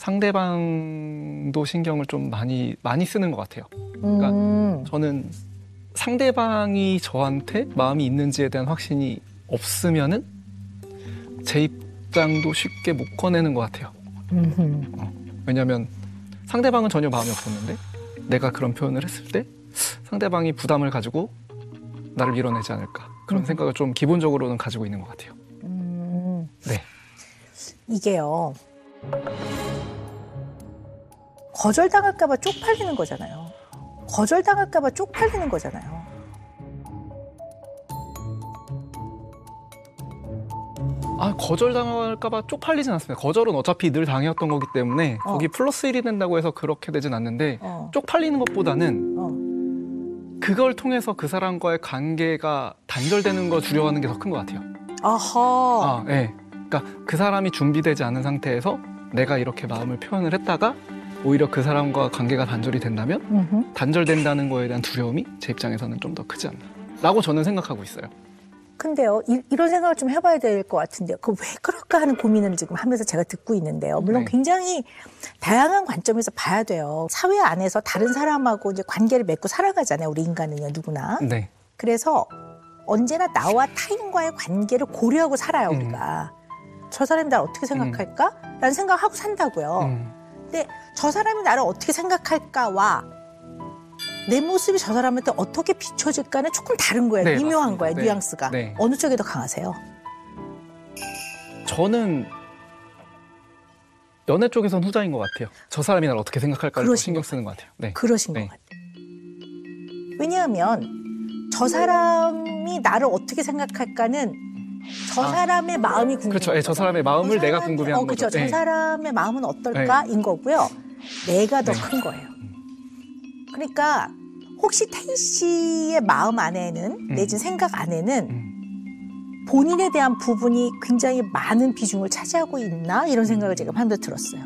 상대방도 신경을 좀 많이 쓰는 것 같아요. 그러니까 저는 상대방이 저한테 마음이 있는지에 대한 확신이 없으면은 제 입장도 쉽게 못 꺼내는 것 같아요. 왜냐하면 상대방은 전혀 마음이 없었는데 내가 그런 표현을 했을 때 상대방이 부담을 가지고 나를 밀어내지 않을까 그런 생각을 좀 기본적으로는 가지고 있는 것 같아요. 네. 이게요. 거절당할까 봐 쪽팔리는 거잖아요. 거절당할까 봐 쪽팔리는 거잖아요. 거절당할까 봐 쪽팔리진 않습니다. 거절은 어차피 늘 당해왔던 거기 때문에 거기 플러스 1이 된다고 해서 그렇게 되진 않는데 쪽팔리는 것보다는 그걸 통해서 그 사람과의 관계가 단절되는 걸 두려워하는 게 더 큰 것 같아요. 아하. 네. 그러니까 그 사람이 준비되지 않은 상태에서 내가 이렇게 마음을 표현을 했다가 오히려 그 사람과 관계가 단절이 된다면 단절된다는 거에 대한 두려움이 제 입장에서는 좀 더 크지 않나 라고 저는 생각하고 있어요. 근데요, 이런 생각을 좀 해봐야 될 것 같은데요. 그 왜 그럴까 하는 고민을 지금 하면서 제가 듣고 있는데요. 물론 네. 굉장히 다양한 관점에서 봐야 돼요. 사회 안에서 다른 사람하고 이제 관계를 맺고 살아가잖아요. 우리 인간은요, 누구나. 네. 그래서 언제나 나와 타인과의 관계를 고려하고 살아요, 우리가. 저 사람이 나를 어떻게 생각할까? 라는 생각하고 산다고요. 근데 저 사람이 나를 어떻게 생각할까와 내 모습이 저 사람한테 어떻게 비춰질까는 조금 다른 거예요. 네, 미묘한 맞습니다. 거예요, 네. 뉘앙스가. 네. 어느 쪽에 더 강하세요? 저는 연애 쪽에선 후자인 것 같아요. 저 사람이 나를 어떻게 생각할까를 더 신경 쓰는 것 같아요. 네. 그러신 네. 것 같아요. 왜냐하면 저 사람이 나를 어떻게 생각할까는 저 사람의 마음이 궁금해요. 그렇죠. 네, 저 사람의 마음을 내가 궁금해하는 그렇죠. 거죠. 저 네. 사람의 마음은 어떨까인 거고요. 내가 더 큰 거예요. 그러니까 혹시 태희 씨의 마음 안에는 내진 생각 안에는 본인에 대한 부분이 굉장히 많은 비중을 차지하고 있나 이런 생각을 제가 한번 들었어요.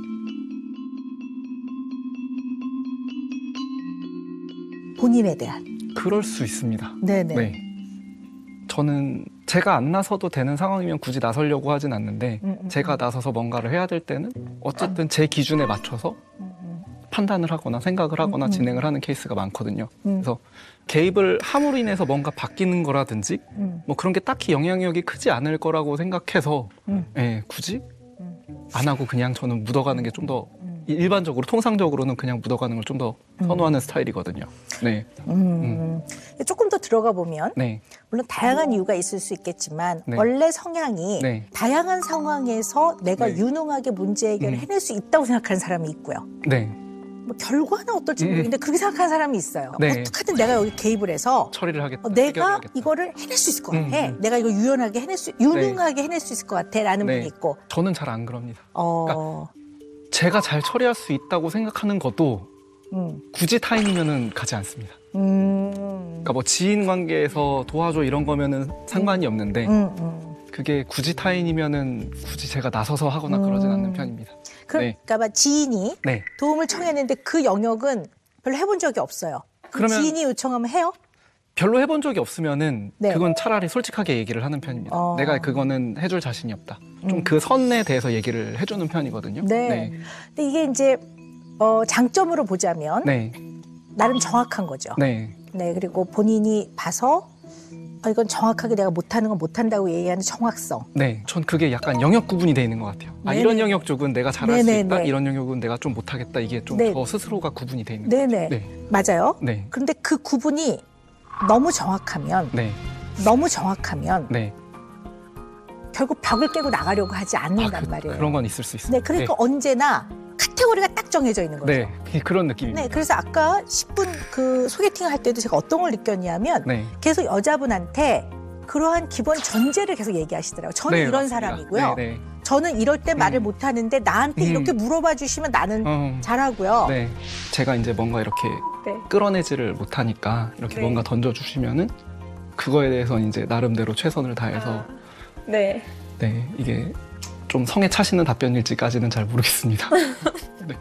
본인에 대한. 그럴 수 있습니다. 네네. 네. 저는 제가 안 나서도 되는 상황이면 굳이 나서려고 하진 않는데 제가 나서서 뭔가를 해야 될 때는 어쨌든 제 기준에 맞춰서 판단을 하거나 생각을 하거나 진행을 하는 케이스가 많거든요. 그래서 개입을 함으로 인해서 뭔가 바뀌는 거라든지 뭐 그런 게 딱히 영향력이 크지 않을 거라고 생각해서 예, 굳이 안 하고 그냥 저는 묻어가는 게 좀 더 일반적으로 통상적으로는 그냥 묻어가는 걸 좀 더 선호하는 스타일이거든요. 네. 조금 더 들어가 보면 네. 물론 다양한 이유가 있을 수 있겠지만 네. 원래 성향이 네. 다양한 상황에서 내가 네. 유능하게 문제 해결을 해낼 수 있다고 생각하는 사람이 있고요. 네. 뭐 결과는 어떨지 모르겠는데 그렇게 생각하는 사람이 있어요. 네. 어떻게든 내가 여기 개입을 해서 처리를 하겠다. 내가 해결하겠다. 이거를 해낼 수 있을 것 같아. 내가 이거 유능하게 해낼 수 있을 것 같아라는 네. 분이 있고. 저는 잘 안 그럽니다. 그러니까 제가 잘 처리할 수 있다고 생각하는 것도 굳이 타인이면은 가지 않습니다. 그러니까 뭐 지인 관계에서 도와줘 이런 거면은 상관이 없는데 그게 굳이 타인이면은 굳이 제가 나서서 하거나 그러진 않는 편입니다. 그러니까 지인이 네. 도움을 청했는데 그 영역은 별로 해본 적이 없어요. 그러면 지인이 요청하면 해요? 별로 해본 적이 없으면은 네. 그건 차라리 솔직하게 얘기를 하는 편입니다. 내가 그거는 해줄 자신이 없다. 좀 그 선에 대해서 얘기를 해주는 편이거든요. 네. 근데 이게 이제 장점으로 보자면 네. 나름 정확한 거죠. 네. 네. 그리고 본인이 봐서 이건 정확하게 내가 못하는 건 못한다고 얘기하는 정확성. 네. 전 그게 약간 영역 구분이 돼 있는 것 같아요. 아, 네네. 이런 영역 쪽은 내가 잘할 수 네네네. 있다. 이런 영역은 내가 좀 못하겠다. 이게 좀 네. 저 스스로가 구분이 돼 있는 것 네네. 같아요. 네. 맞아요. 네. 그런데 그 구분이 너무 정확하면 네. 네. 결국 벽을 깨고 나가려고 하지 않는단 말이에요. 그런 건 있을 수 있어요. 네, 그러니까 언제나 카테고리가 딱 정해져 있는 거죠. 네, 그런 느낌입니다. 네, 그래서 아까 10분 그 소개팅을 할 때도 제가 어떤 걸 느꼈냐면 네. 계속 여자분한테 그러한 기본 전제를 계속 얘기하시더라고요. 저는 네, 이런 맞습니다. 사람이고요. 네, 네. 저는 이럴 때 말을 못하는데 나한테 이렇게 물어봐 주시면 나는 잘하고요. 네, 제가 이제 뭔가 이렇게 네. 끌어내지를 못하니까 이렇게 네. 뭔가 던져주시면은 그거에 대해서 이제 나름대로 최선을 다해서 네. 네, 이게 좀 성에 차시는 답변일지까지는 잘 모르겠습니다. 네.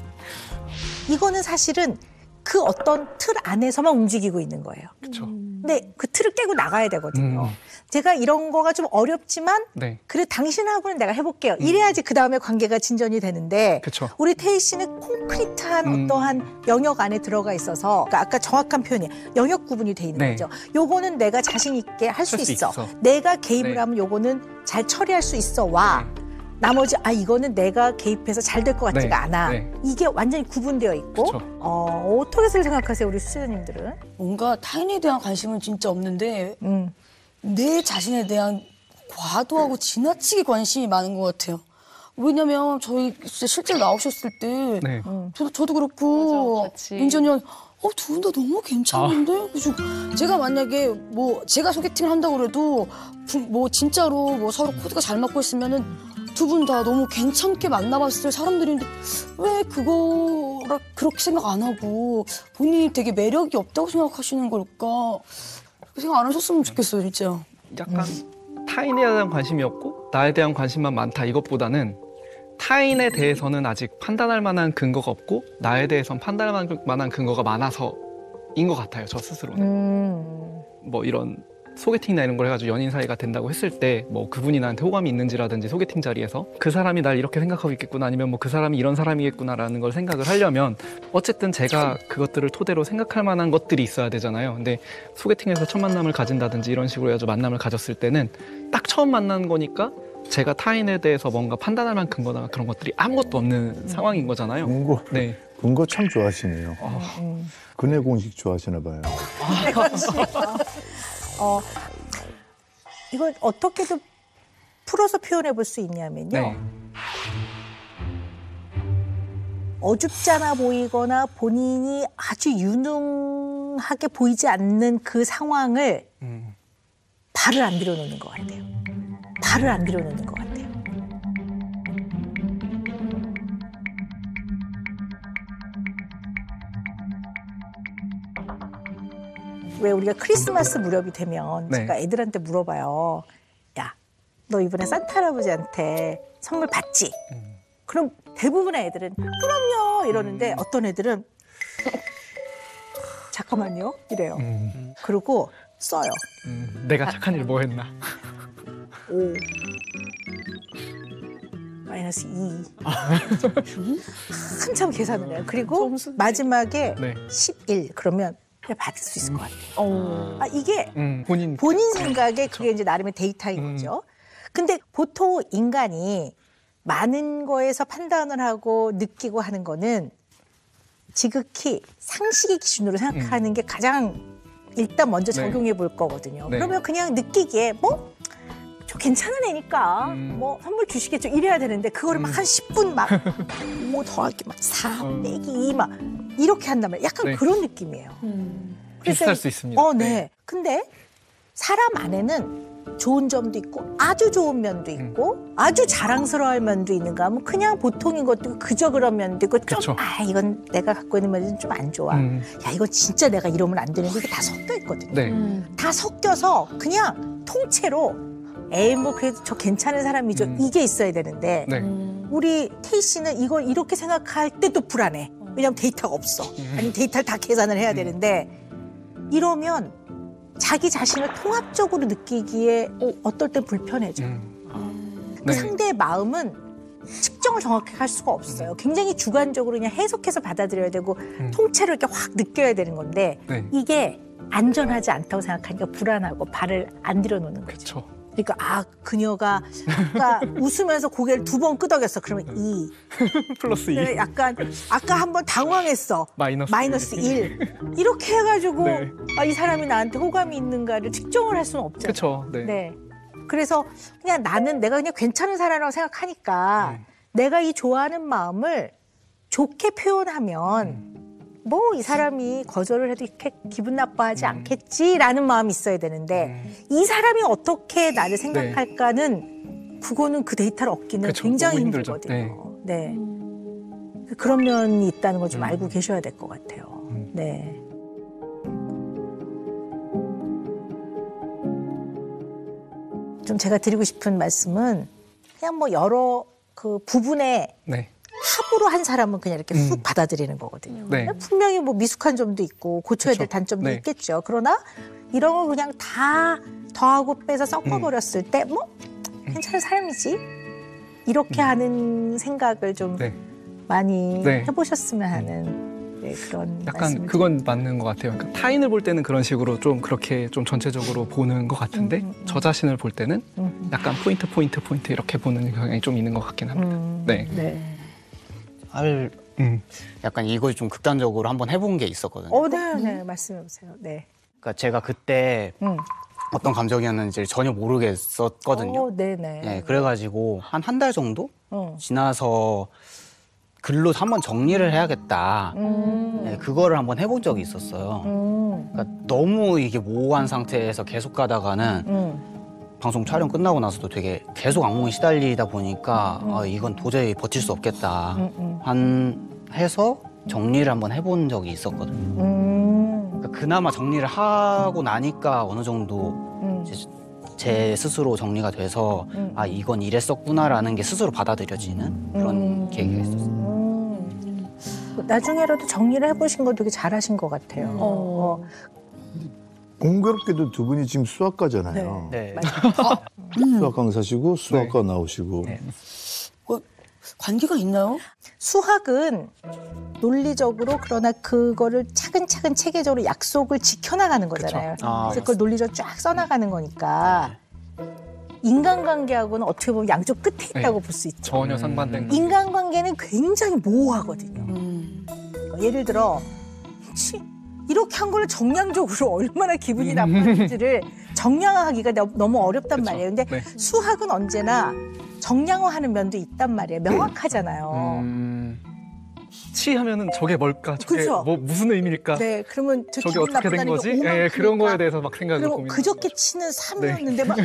이거는 사실은 그 어떤 틀 안에서만 움직이고 있는 거예요. 그렇죠. 근데 그 틀을 깨고 나가야 되거든요. 제가 이런 거가 좀 어렵지만 네. 그래 당신하고는 내가 해볼게요. 이래야지 그 다음에 관계가 진전이 되는데 그쵸. 우리 태희 씨는 콘크리트한 어떠한 영역 안에 들어가 있어서 그러니까 아까 정확한 표현이 영역 구분이 돼 있는 네. 거죠. 요거는 내가 자신 있게 할 수 있어. 내가 개입을 네. 하면 요거는 잘 처리할 수 있어 와. 나머지 이거는 내가 개입해서 잘 될 것 같지가 네. 않아. 네. 이게 완전히 구분되어 있고 어떻게 생각하세요 우리 수제자님들은? 뭔가 타인에 대한 관심은 진짜 없는데 내 자신에 대한 과도하고 지나치게 관심이 많은 것 같아요. 왜냐면 저희 진짜 실제로 나오셨을 때 네. 저도 그렇고 민전이 형 두 분 다 너무 괜찮은데? 그래서 제가 만약에 뭐 제가 소개팅을 한다고 그래도 뭐 진짜로 뭐 서로 코드가 잘 맞고 있으면은 두 분 다 너무 괜찮게 만나봤을 사람들인데 왜 그거를 그렇게 생각 안 하고 본인이 되게 매력이 없다고 생각하시는 걸까? 그렇게 생각 안 하셨으면 좋겠어요, 진짜. 약간 타인에 대한 관심이 없고 나에 대한 관심만 많다 이것보다는 타인에 대해서는 아직 판단할 만한 근거가 없고 나에 대해서는 판단할 만한 근거가 많아서인 것 같아요, 저 스스로는. 뭐 이런 소개팅이나 이런 걸 해가지고 연인 사이가 된다고 했을 때 뭐 그분이 나한테 호감이 있는지라든지 소개팅 자리에서 그 사람이 날 이렇게 생각하고 있겠구나 아니면 뭐 그 사람이 이런 사람이겠구나라는 걸 생각을 하려면 어쨌든 제가 그것들을 토대로 생각할 만한 것들이 있어야 되잖아요. 근데 소개팅에서 첫 만남을 가진다든지 이런 식으로 해가지고 만남을 가졌을 때는 딱 처음 만난 거니까 제가 타인에 대해서 뭔가 판단할 만한 근거나 그런 것들이 아무것도 없는 상황인 거잖아요. 네. 근거 참 좋아하시네요. 근해 공식 좋아하시나 봐요. 이걸 어떻게든 풀어서 표현해 볼 수 있냐면요. 네. 어줍지 않아 보이거나 본인이 아주 유능하게 보이지 않는 그 상황을 발을 안 들여놓는 것 같아요. 발을 안 들여놓는 것 같아요. 왜 우리가 크리스마스 무렵이 되면 네. 제가 애들한테 물어봐요. 야, 너 이번에 산타 할아버지한테 선물 받지? 그럼 대부분의 애들은 그럼요 이러는데 어떤 애들은 잠깐만요 이래요. 그리고 써요. 내가 착한 일 뭐 했나? 5 마이너스 2 한참 계산을 해요. 그리고 마지막에 네. 11 그러면 그냥 받을 수 있을 것 같아요. 이게 본인 생각에 그게 이제 나름의 데이터인 거죠. 근데 보통 인간이 많은 거에서 판단을 하고 느끼고 하는 거는 지극히 상식의 기준으로 생각하는 게 가장 일단 먼저 적용해 볼 거거든요. 네. 그러면 그냥 느끼기에 뭐 좀 괜찮은 애니까 뭐 선물 주시겠죠 이래야 되는데 그거를 막 한 10분 막 5 더하기 막 4 빼기 2 막 이렇게 한단 말이에요. 약간 네. 그런 느낌이에요. 비슷할 수 있습니다. 네. 근데 사람 안에는 좋은 점도 있고 아주 좋은 면도 있고 아주 자랑스러워할 면도 있는가 하면 그냥 보통인 것도 있고 그저 그런 면도 있고 좀 이건 내가 갖고 있는 면이 좀 안 좋아. 야 이거 진짜 내가 이러면 안 되는데 이게 다 섞여 있거든요. 네. 다 섞여서 그냥 통째로 에이 뭐 그래도 저 괜찮은 사람이죠. 이게 있어야 되는데 네. 우리 K 씨는 이걸 이렇게 생각할 때 또 불안해. 왜냐면 데이터가 없어. 아니면 데이터를 다 계산을 해야 되는데 이러면 자기 자신을 통합적으로 느끼기에 어떨 땐 불편해져. 그 네. 상대의 마음은 측정을 정확히 할 수가 없어요. 굉장히 주관적으로 그냥 해석해서 받아들여야 되고 통째로 이렇게 확 느껴야 되는 건데 네. 이게 안전하지 않다고 생각하니까 불안하고 발을 안 들여놓는 거죠. 그렇죠. 그러니까 아 그녀가 아까 웃으면서 고개를 2번 끄덕였어. 그러면 2. 플러스 2. 약간 아까 한번 당황했어. 마이너스 1. 이렇게 해가지고 네. 아, 이 사람이 나한테 호감이 있는가를 측정을 할 수는 없잖아요. 그렇죠. 네. 네. 그래서 그냥 나는 내가 그냥 괜찮은 사람이라고 생각하니까 내가 이 좋아하는 마음을 좋게 표현하면 뭐 이 사람이 거절을 해도 이렇게 기분 나빠하지 않겠지라는 마음이 있어야 되는데 이 사람이 어떻게 나를 생각할까는 그거는 그 데이터를 얻기는 그쵸, 굉장히 너무 힘들죠. 힘들거든요. 네. 그런 면이 있다는 걸 좀 알고 계셔야 될 것 같아요. 네. 좀 제가 드리고 싶은 말씀은 그냥 뭐 여러 그 부분에 네. 합으로 한 사람은 그냥 이렇게 쑥 받아들이는 거거든요. 네. 분명히 뭐 미숙한 점도 있고 고쳐야 될 그쵸. 단점도 네. 있겠죠. 그러나 이런 걸 그냥 다 더하고 빼서 섞어버렸을 때 뭐 괜찮은 사람이지 이렇게 하는 생각을 좀 네. 많이 네. 해보셨으면 하는 그런 약간 말씀을 그건 맞는 것 같아요. 그러니까 타인을 볼 때는 그런 식으로 좀 그렇게 좀 전체적으로 보는 것 같은데 저 자신을 볼 때는 약간 포인트 이렇게 보는 경향이 좀 있는 것 같긴 합니다. 네. 네. 약간 이걸 좀 극단적으로 한번 해본 게 있었거든요. 네, 말씀해보세요. 네. 그러니까 제가 그때 어떤 감정이었는지 전혀 모르겠었거든요. 네네. 네, 그래가지고 한 달 정도 지나서 글로 한번 정리를 해야겠다. 네, 그거를 한번 해본 적이 있었어요. 그러니까 너무 이게 모호한 상태에서 계속 가다가는 방송 촬영 끝나고 나서도 되게 계속 악몽에 시달리다 보니까 아, 이건 도저히 버틸 수 없겠다. 해서 정리를 한번 해본 적이 있었거든요. 그러니까 그나마 정리를 하고 나니까 어느 정도 이제 제 스스로 정리가 돼서 아 이건 이랬었구나라는 게 스스로 받아들여지는 그런 계기가 있었어요. 나중에라도 정리를 해보신 거 되게 잘하신 것 같아요. 공교롭게도 두 분이 지금 수학과잖아요. 네. 수학 강사시고 수학과 나오시고. 네. 관계가 있나요? 수학은 논리적으로 그러나 그거를 차근차근 체계적으로 약속을 지켜나가는 거잖아요. 그래서 그걸 논리적으로 쫙 써나가는 거니까 인간관계하고는 어떻게 보면 양쪽 끝에 있다고 볼 수 있죠. 전혀 상반된 거. 인간관계는 굉장히 모호하거든요. 예를 들어 이렇게 한 걸로 정량적으로 얼마나 기분이 나쁜지를 정량화하기가 너무 어렵단 그쵸. 말이에요. 근데 네. 수학은 언제나 정량화하는 면도 있단 말이에요. 명확하잖아요. 치하면은 저게 뭘까? 저게 그쵸. 뭐 무슨 의미일까? 네, 그러면 저 저게 기분 어떻게 된 나쁘다는 거지? 게 오만 예, 그런 거에 크니까. 대해서 막 생각을 그리고 고민하고. 그저께 치는 3이었는데 막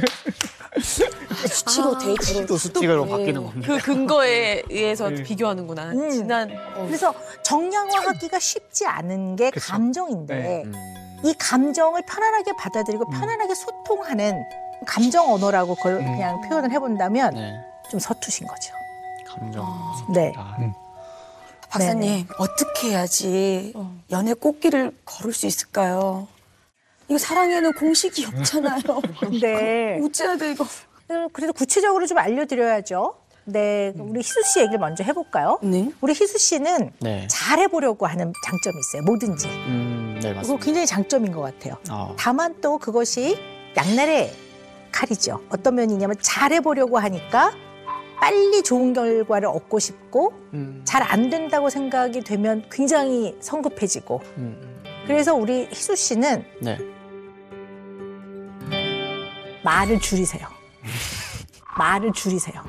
수치로 데이터를 또 수치로 바뀌는 겁니다. 그 근거에 의해서 네. 비교하는구나. 지난 그래서 정량화하기가 쉽지 않은 게 그쵸. 감정인데 네. 이 감정을 편안하게 받아들이고 편안하게 소통하는 감정 언어라고 그걸 그냥 표현을 해본다면 네. 좀 서투신 거죠. 감정. 네. 박사님 네네. 어떻게 해야지 연애 꽃길을 걸을 수 있을까요? 이거 사랑에는 공식이 없잖아요. 네. 어째야 돼 이거? 그래도 구체적으로 좀 알려드려야죠. 네, 우리 희수 씨 얘기를 먼저 해볼까요? 네. 우리 희수 씨는 네. 잘해보려고 하는 장점이 있어요. 뭐든지. 네, 그거 맞습니다. 굉장히 장점인 것 같아요. 어. 다만 또 그것이 양날의 칼이죠. 어떤 면이냐면 잘해보려고 하니까 빨리 좋은 결과를 얻고 싶고 잘 안 된다고 생각이 되면 굉장히 성급해지고 그래서 우리 희수 씨는 네. 말을 줄이세요. 말을 줄이세요.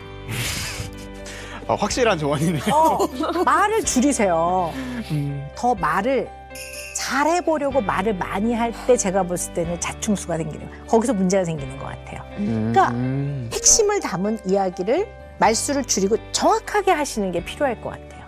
확실한 조언이네요. 말을 줄이세요. 더 말을 잘해보려고 말을 많이 할 때 제가 봤을 때는 자충수가 생기는 거예요. 거기서 문제가 생기는 것 같아요. 그러니까 핵심을 담은 이야기를 말수를 줄이고 정확하게 하시는 게 필요할 것 같아요.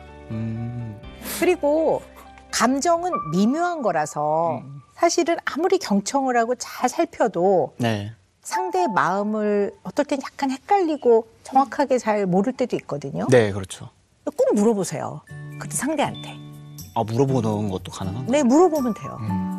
그리고 감정은 미묘한 거라서 사실은 아무리 경청을 하고 잘 살펴도 네. 상대의 마음을 어떨 땐 약간 헷갈리고 정확하게 잘 모를 때도 있거든요. 네, 그렇죠. 꼭 물어보세요. 그 상대한테. 아, 물어보는 것도 가능한가요? 네, 물어보면 돼요.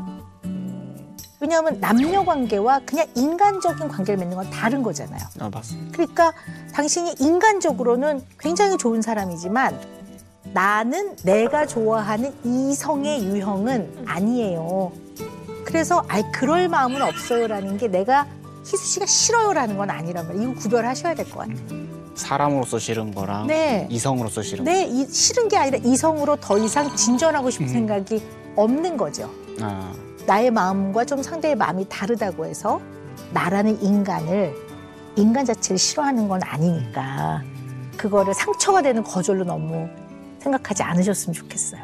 왜냐하면 남녀 관계와 그냥 인간적인 관계를 맺는 건 다른 거잖아요. 아, 맞습니다. 그러니까 당신이 인간적으로는 굉장히 좋은 사람이지만 나는 내가 좋아하는 이성의 유형은 아니에요. 그래서 그럴 마음은 없어요라는 게 내가 희수 씨가 싫어요라는 건 아니란 말이에요. 이거 구별하셔야 될 것 같아요. 사람으로서 싫은 거랑 네. 이성으로서 싫은 네, 싫은 게 아니라 이성으로 더 이상 진전하고 싶은 생각이 없는 거죠. 거. 아, 나의 마음과 좀 상대의 마음이 다르다고 해서 나라는 인간 자체를 싫어하는 건 아니니까 그거를 상처가 되는 거절로 너무 생각하지 않으셨으면 좋겠어요.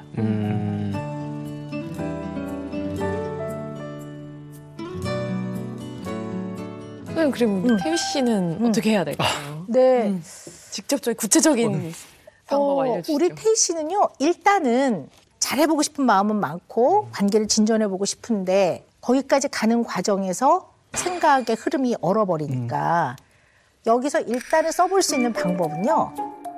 선생님, 그리고 태희 씨는 어떻게 해야 될까요? 네. 직접적인 구체적인 방법 알려주시죠. 우리 태희 씨는요, 일단은 잘해보고 싶은 마음은 많고 관계를 진전해보고 싶은데 거기까지 가는 과정에서 생각의 흐름이 얼어버리니까 여기서 일단은 써볼 수 있는 방법은요.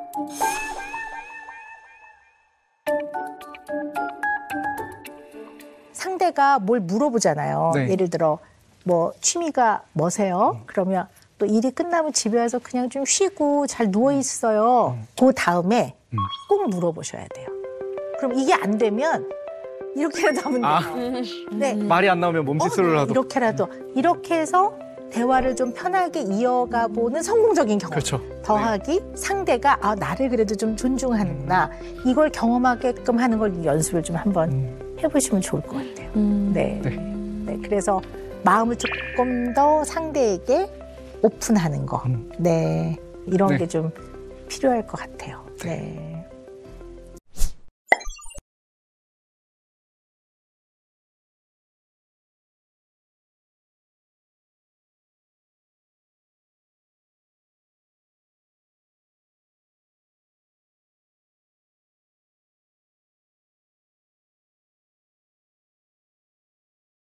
상대가 뭘 물어보잖아요. 네. 예를 들어 뭐 취미가 뭐세요? 그러면 또 일이 끝나면 집에 와서 그냥 좀 쉬고 잘 누워 있어요. 그 다음에 꼭 물어보셔야 돼요. 그럼 이게 안 되면 이렇게라도 하면 돼요. 네. 말이 안 나오면 몸짓으로 라도. 이렇게라도 이렇게 해서 대화를 좀 편하게 이어가 보는 성공적인 경험. 그렇죠. 더하기 상대가 나를 그래도 좀 존중하는구나. 이걸 경험하게끔 하는 걸 연습을 좀 한번 해보시면 좋을 것 같아요. 네. 네. 그래서 마음을 조금 더 상대에게 오픈하는 거. 네. 이런 네. 게 좀 필요할 것 같아요. 네.